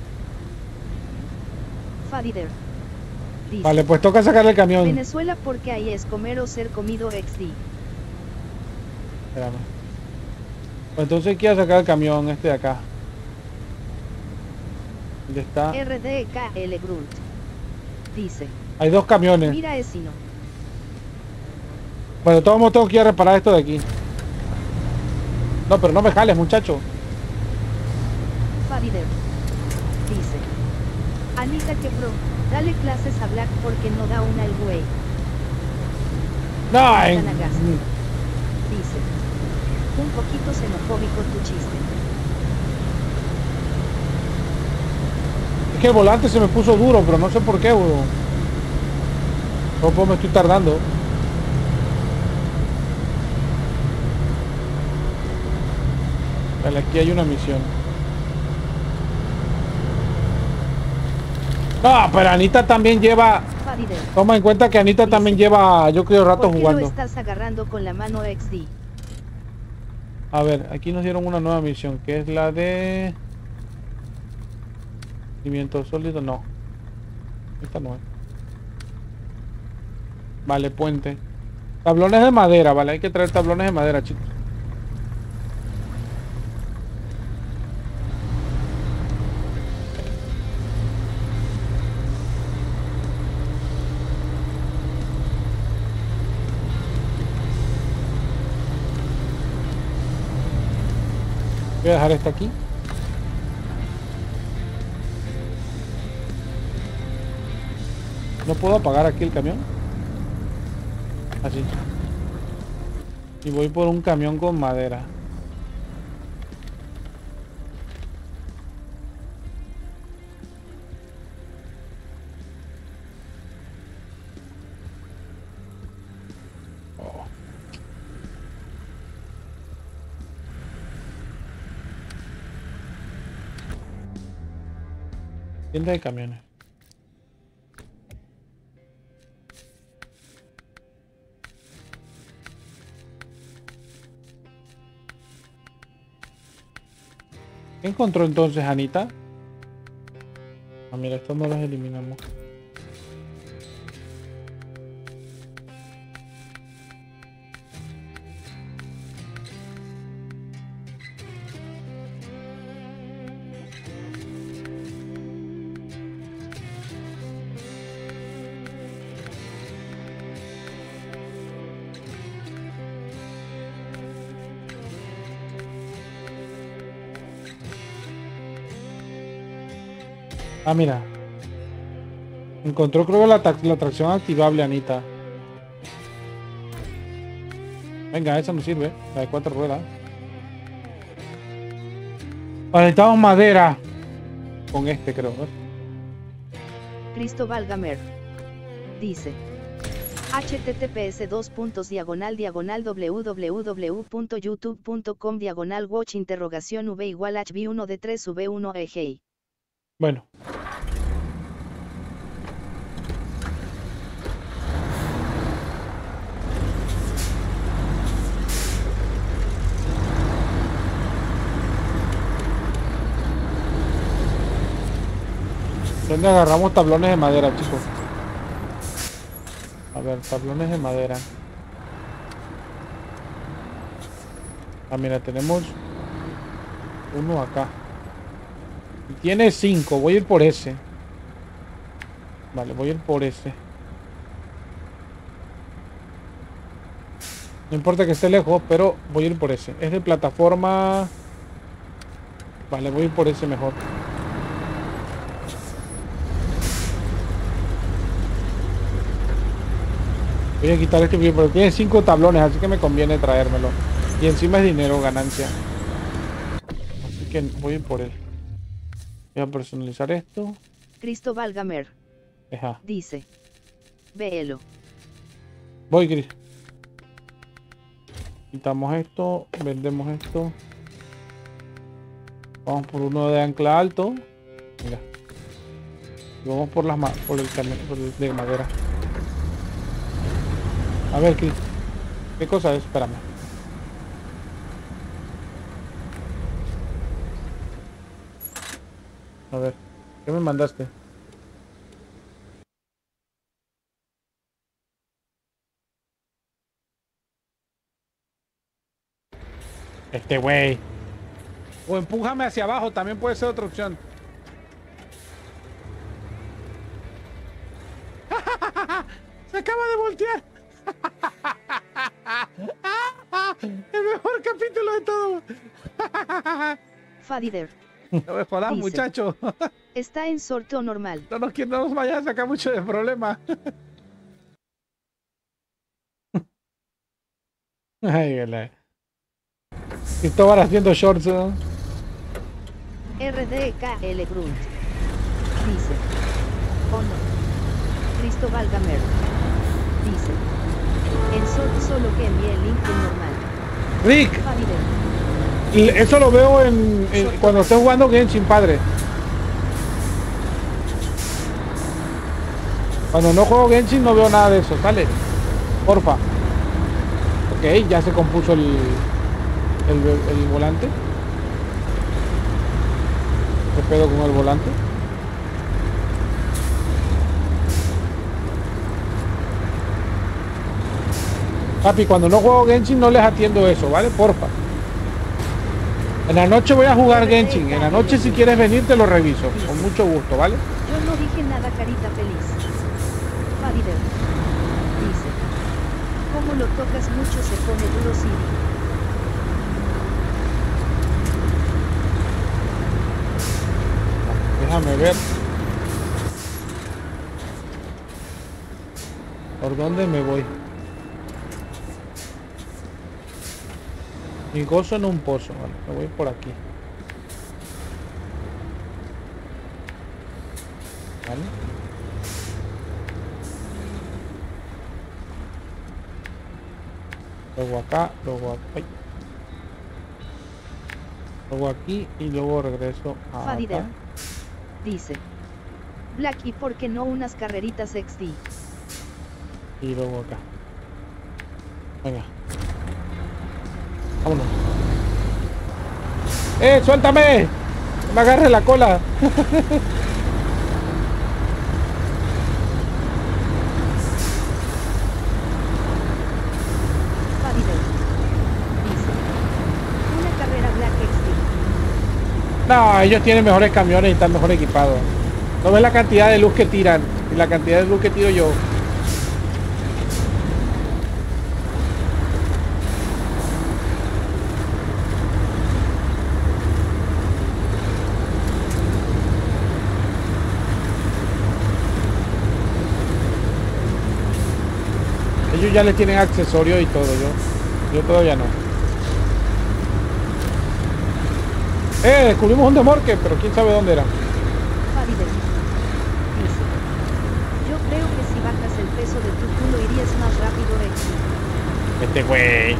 Fadider. Dice. Vale, pues toca sacarle el camión. Venezuela porque ahí es comer o ser comido X D. Espérame. Pues entonces quiero sacar el camión este de acá. ¿Dónde está? R D K L Groot. Dice. Hay dos camiones. Mira ese no. Bueno, de todos modos tengo que ir a reparar esto de aquí. No, pero no me jales, muchacho. Fadider. Dice. Anita que pro. Dale clases a Black porque no da una el güey. No, en- Tanagast. Dice. Un poquito xenofóbico tu chiste. es que el volante se me puso duro, pero no sé por qué, weón. Solo pues me estoy tardando. Vale, aquí hay una misión. No, pero Anita también lleva... Fadider. Toma en cuenta que Anita también lleva, yo creo, rato ¿Por qué lo jugando. estás agarrando con la mano X D? A ver, aquí nos dieron una nueva misión, que es la de... Cimiento sólido, no. Esta no es. Vale, puente. Tablones de madera, vale, hay que traer tablones de madera, chicos. Voy a dejar esta aquí. ¿No puedo apagar aquí el camión? Así. Y voy por un camión con madera. Oh. Tienda de camiones. ¿Qué encontró entonces Anita? Ah, mira, estos no los eliminamos. Ah, mira. Encontró creo que la, la tracción activable, Anita. Venga, esa no sirve. La de cuatro ruedas. Vale, necesitamos madera. Con este creo, ¿no? Cristóbal Gamer dice https dos puntos diagonal diagonal www.youtube.com diagonal watch interrogación v igual hv uno d tres v uno eg. Bueno. ¿Dónde agarramos tablones de madera, chicos? A ver, tablones de madera. Ah, mira, tenemos uno acá. Y tiene cinco, voy a ir por ese. Vale, voy a ir por ese. No importa que esté lejos, pero voy a ir por ese. Es de plataforma... Vale, voy a ir por ese mejor. Voy a quitar este porque tiene cinco tablones, así que me conviene traérmelo. Y encima es dinero, ganancia. Así que voy a ir por él. Voy a personalizar esto. Cristóbal Gamer Ajá. dice: véelo. Voy, Cris. Quitamos esto, vendemos esto. Vamos por uno de ancla alto. Mira. Y vamos por las por el camino de madera. A ver, Cris. ¿Qué cosa es? Espérame. A ver, ¿qué me mandaste? Este güey. O empújame hacia abajo, también puede ser otra opción. Se acaba de voltear. El mejor capítulo de todo. Fadider No me jodas, dice, muchacho. está en sorteo normal. No nos, que no nos vaya a sacar mucho de problema. Ay, vale. Cristóbal haciendo shorts, ¿no? R D K L Grunt dice: oh no. Cristóbal Gamer dice: en sorteo solo que envíe el link en normal. Rick, Fadider. eso lo veo en, en cuando estés jugando Genshin, padre. Cuando no juego Genshin no veo nada de eso, ¿sale? Porfa. Ok, ya se compuso el, el, el volante. ¿Qué pedo con el volante? Papi, cuando no juego Genshin no les atiendo eso, ¿vale? Porfa. En la noche voy a jugar Genshin. En la noche si quieres venir te lo reviso. Con mucho gusto, ¿vale? Yo no dije nada, carita feliz. Fadider dice: como lo tocas mucho se pone duro, Siri. Déjame ver. ¿Por dónde me voy? Mi gozo en un pozo. Vale, me voy por aquí. Vale. Luego acá, luego aquí. Luego aquí y luego regreso a Fadider acá. dice: Black, ¿y por qué no unas carreritas X D? Y luego acá. Venga. Vámonos. ¡Eh, suéltame! Me agarre la cola. Fadider dice: una carrera Black X D. No, ellos tienen mejores camiones y están mejor equipados. No ves la cantidad de luz que tiran y la cantidad de luz que tiro yo. ya le tienen accesorios y todo, yo, yo todavía no. Eh, descubrimos un demorque, pero quién sabe dónde era. Farideh dice: yo creo que si bajas el peso de tu culo irías más rápido, Exi. Este güey.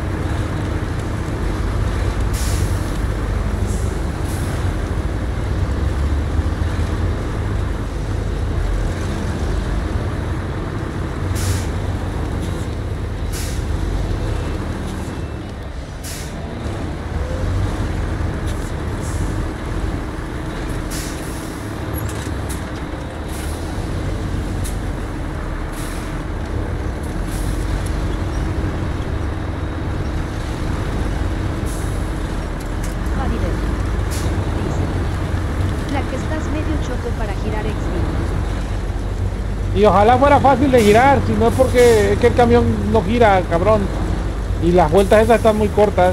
Y ojalá fuera fácil de girar, si no es porque es que el camión no gira, cabrón. Y las vueltas esas están muy cortas.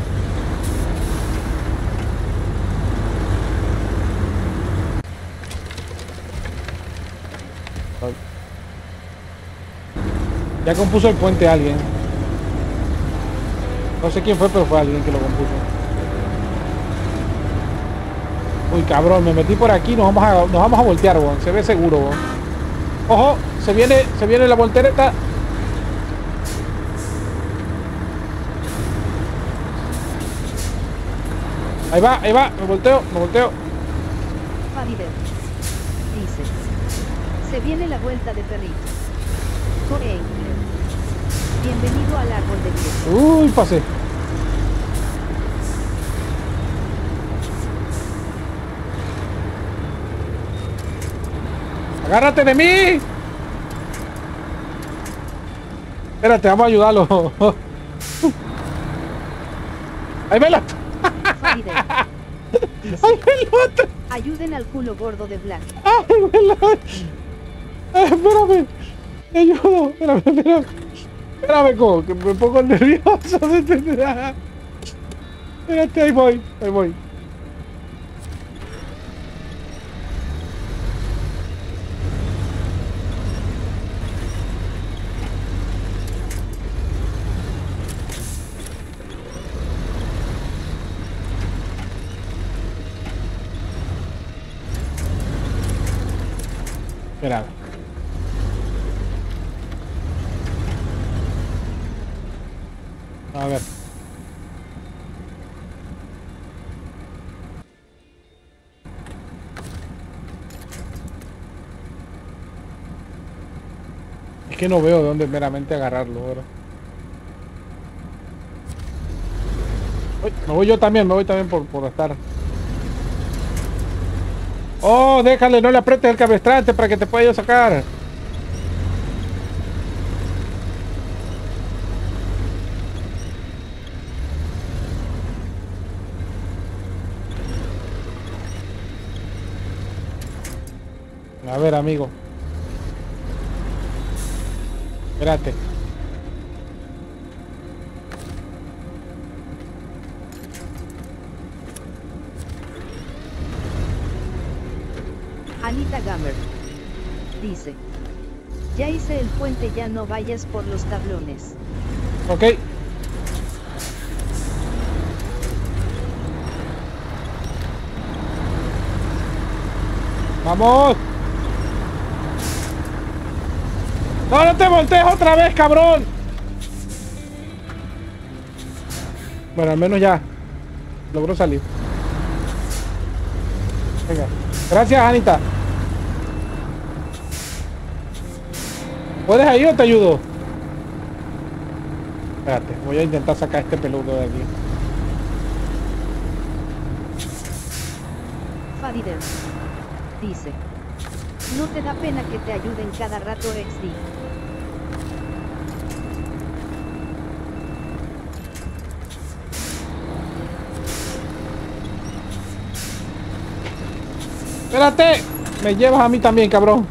Ya compuso el puente alguien. No sé quién fue, pero fue alguien que lo compuso. Uy, cabrón, me metí por aquí, nos vamos a, nos vamos a voltear, bon. Se ve seguro, bon. Ojo, se viene, se viene la voltereta. Ahí va, ahí va, me volteo, me volteo. Farideh dice: se viene la vuelta de perrito. Corey, bienvenido al árbol de vida. Uy, pasé. ¡Agárrate de mí! Espérate, vamos a ayudarlo. ¡Ahí me la! Farideh dice: ¡Ay, me la! ayuden al culo gordo de Black. ¡Ay, me la! Ay, espérame. Te ayudo. Espérame, espérame. Espérame, co, que me pongo nervioso. Espérate, ahí voy, ahí voy. Espera. A ver. Es que no veo dónde meramente agarrarlo ahora. Uy, me voy yo también, me voy también por, por estar. Oh, déjale, no le aprietes el cabestante para que te pueda yo sacar. A ver, amigo. Espérate. Anita Gamer dice: ya hice el puente, ya no vayas por los tablones. Ok. Vamos. No, no te voltees otra vez, cabrón. Bueno, al menos ya logró salir. Venga. Gracias, Anita. ¿Puedes ahí o te ayudo? Espérate, voy a intentar sacar este peludo de aquí. Farideh dice: no te da pena que te ayuden cada rato, X D. Espérate, me llevas a mí también, cabrón.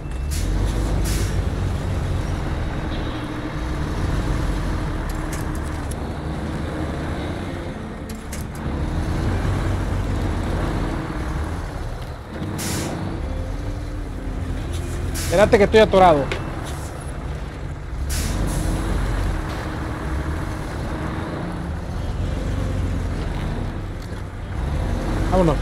Espérate que estoy atorado. Vámonos.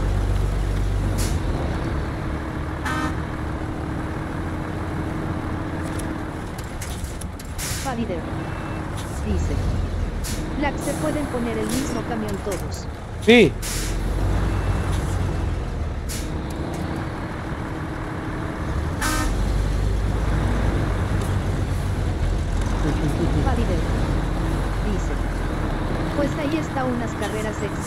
Favider dice: Black, ¿se pueden poner el mismo camión todos? Sí. Favider dice: Pues ahí está unas carreras sexy.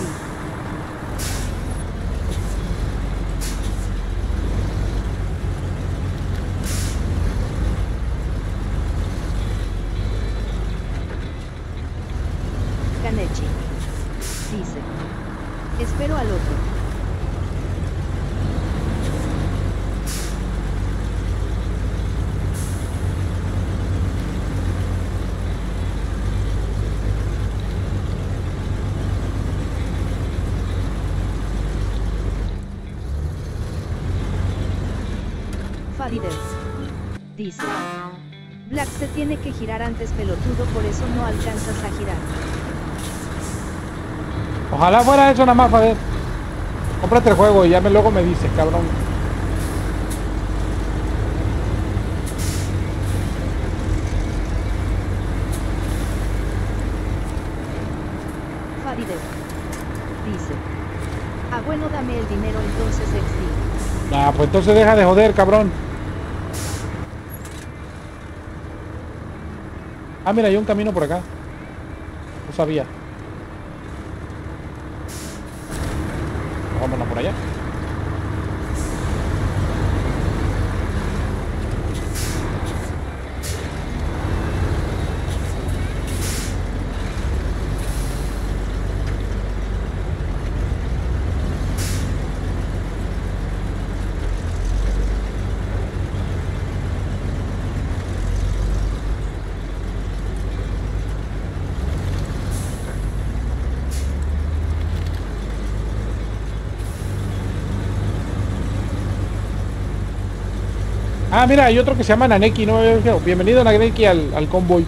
Kanechi dice: Espero al otro. Favider dice: Black, se tiene que girar antes, pelotudo, por eso no alcanzas a girar. Ojalá fuera eso nada más, a ver. Cómprate el juego y ya me, luego me dices, cabrón. Favider dice: Ah, bueno, dame el dinero entonces, X D. Ah, pues entonces deja de joder, cabrón. Ah, mira, hay un camino por acá. No sabía. Vámonos por allá. Ah, mira, hay otro que se llama Naneki, ¿no? Bienvenido, Naneki, al, al convoy.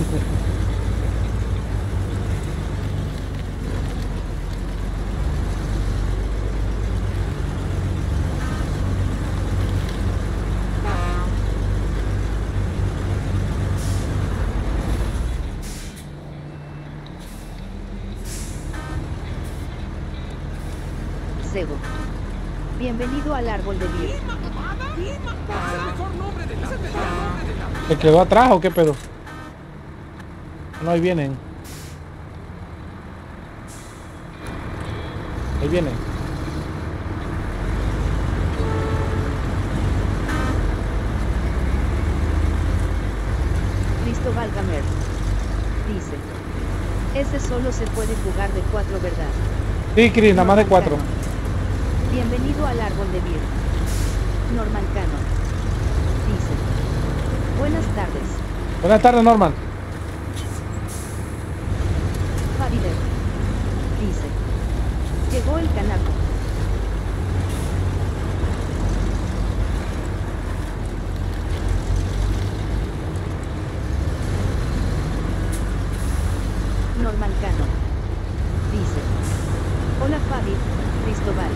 Sego: Bienvenido al árbol de Vir. ¿Se quedó atrás o qué pedo? No, ahí vienen. Ahí vienen. Cristóbal Gamer dice: Ese solo se puede jugar de cuatro, ¿verdad? Sí, Chris, nada más de cuatro. Bienvenido al árbol de Vir. Norman Cano dice: Buenas tardes. Buenas tardes, Norman. Favider dice: Llegó el canaco. Norman Cano dice: Hola Fabi, Cristóbal.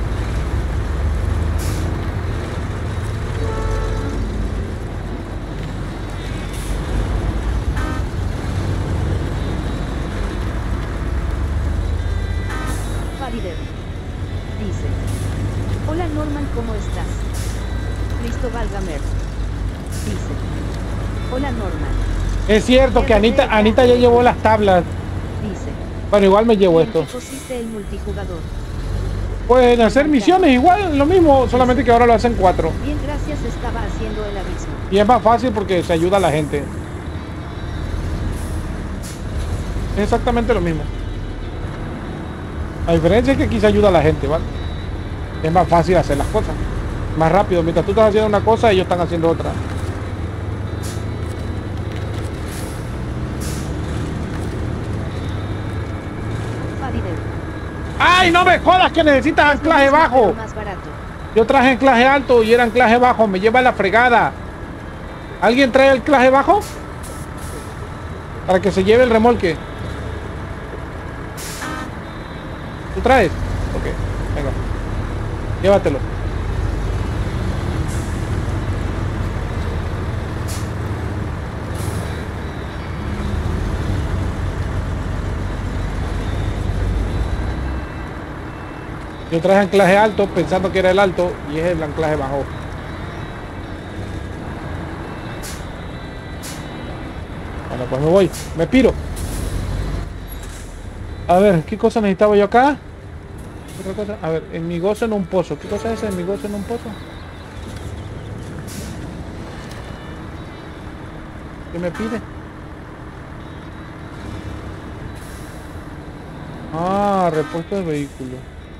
Favider dice: Hola Norman, ¿cómo estás? Cristóbal Gamer dice: Hola Norman. Es cierto que Anita, Anita ya llevó las tablas. Dice: Bueno, igual me llevo ¿En esto. qué consiste el multijugador? Pueden hacer misiones igual, lo mismo, solamente que ahora lo hacen cuatro. Bien, gracias, estaba haciendo el aviso. Y es más fácil porque se ayuda a la gente. Es exactamente lo mismo. La diferencia es que aquí se ayuda a la gente, ¿vale? Es más fácil hacer las cosas. Más rápido. Mientras tú estás haciendo una cosa, ellos están haciendo otra. Favider: ¡Ay, no me jodas que necesitas anclaje bajo! Más barato. Yo traje anclaje alto y era anclaje bajo. Me lleva la fregada. ¿Alguien trae el anclaje bajo? Para que se lleve el remolque. ¿Tú traes? Ok. Venga. Llévatelo. Yo traje anclaje alto pensando que era el alto y es el anclaje bajo. Bueno, pues me voy. Me piro. A ver, ¿qué cosa necesitaba yo acá? Otra cosa. A ver, en mi gozo en un pozo. ¿Qué cosa es esa? En mi gozo en un pozo. ¿Qué me pide? Ah, repuesto del vehículo.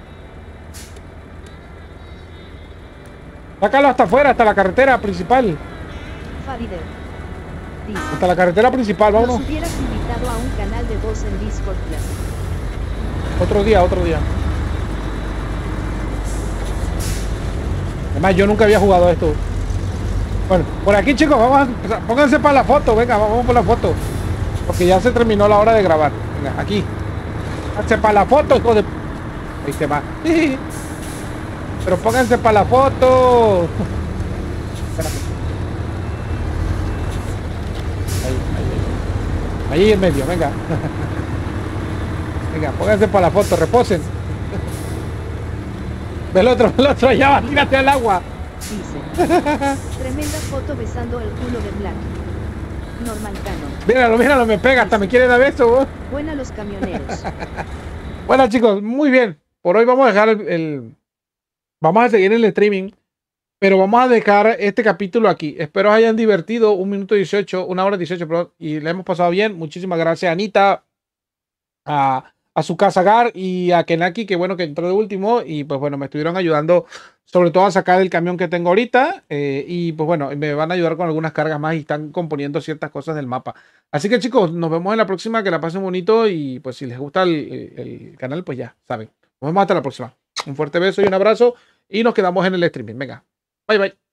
Sácalo hasta afuera, hasta la carretera principal. Farideh dice: Hasta la carretera principal, vámonos. nos hubieras invitado a un canal de voz en Discord Plus. Otro día, otro día. Además, yo nunca había jugado esto. Bueno, por aquí, chicos, vamos a... Pónganse para la foto, venga, vamos por la foto. Porque ya se terminó la hora de grabar. Venga, aquí. Pónganse para la foto, hijo de... Ahí se va. Pero pónganse para la foto. Espérate. Ahí, ahí, ahí. Ahí en medio, venga. Venga, pónganse para la foto, reposen. Ve el otro, el otro, allá va, tírate al agua. Dice: tremenda foto besando el culo de Black. Norman Cano. Míralo, míralo, me pega, hasta me quiere dar beso. ¿Vos? Buena los camioneros. Bueno, chicos, muy bien. Por hoy vamos a dejar el, el... Vamos a seguir en el streaming. Pero vamos a dejar este capítulo aquí. Espero os hayan divertido. Un minuto dieciocho, una hora dieciocho, perdón. Y le hemos pasado bien. Muchísimas gracias a Anita, a, a su casa Gar y a Kenaki, que bueno que entró de último. Y pues bueno, me estuvieron ayudando sobre todo a sacar el camión que tengo ahorita. Eh, y pues bueno, me van a ayudar con algunas cargas más y están componiendo ciertas cosas del mapa. Así que chicos, nos vemos en la próxima. Que la pasen bonito. Y pues si les gusta el, el, el canal, pues ya saben. Nos vemos hasta la próxima. Un fuerte beso y un abrazo. Y nos quedamos en el streaming. Venga. Bye, bye.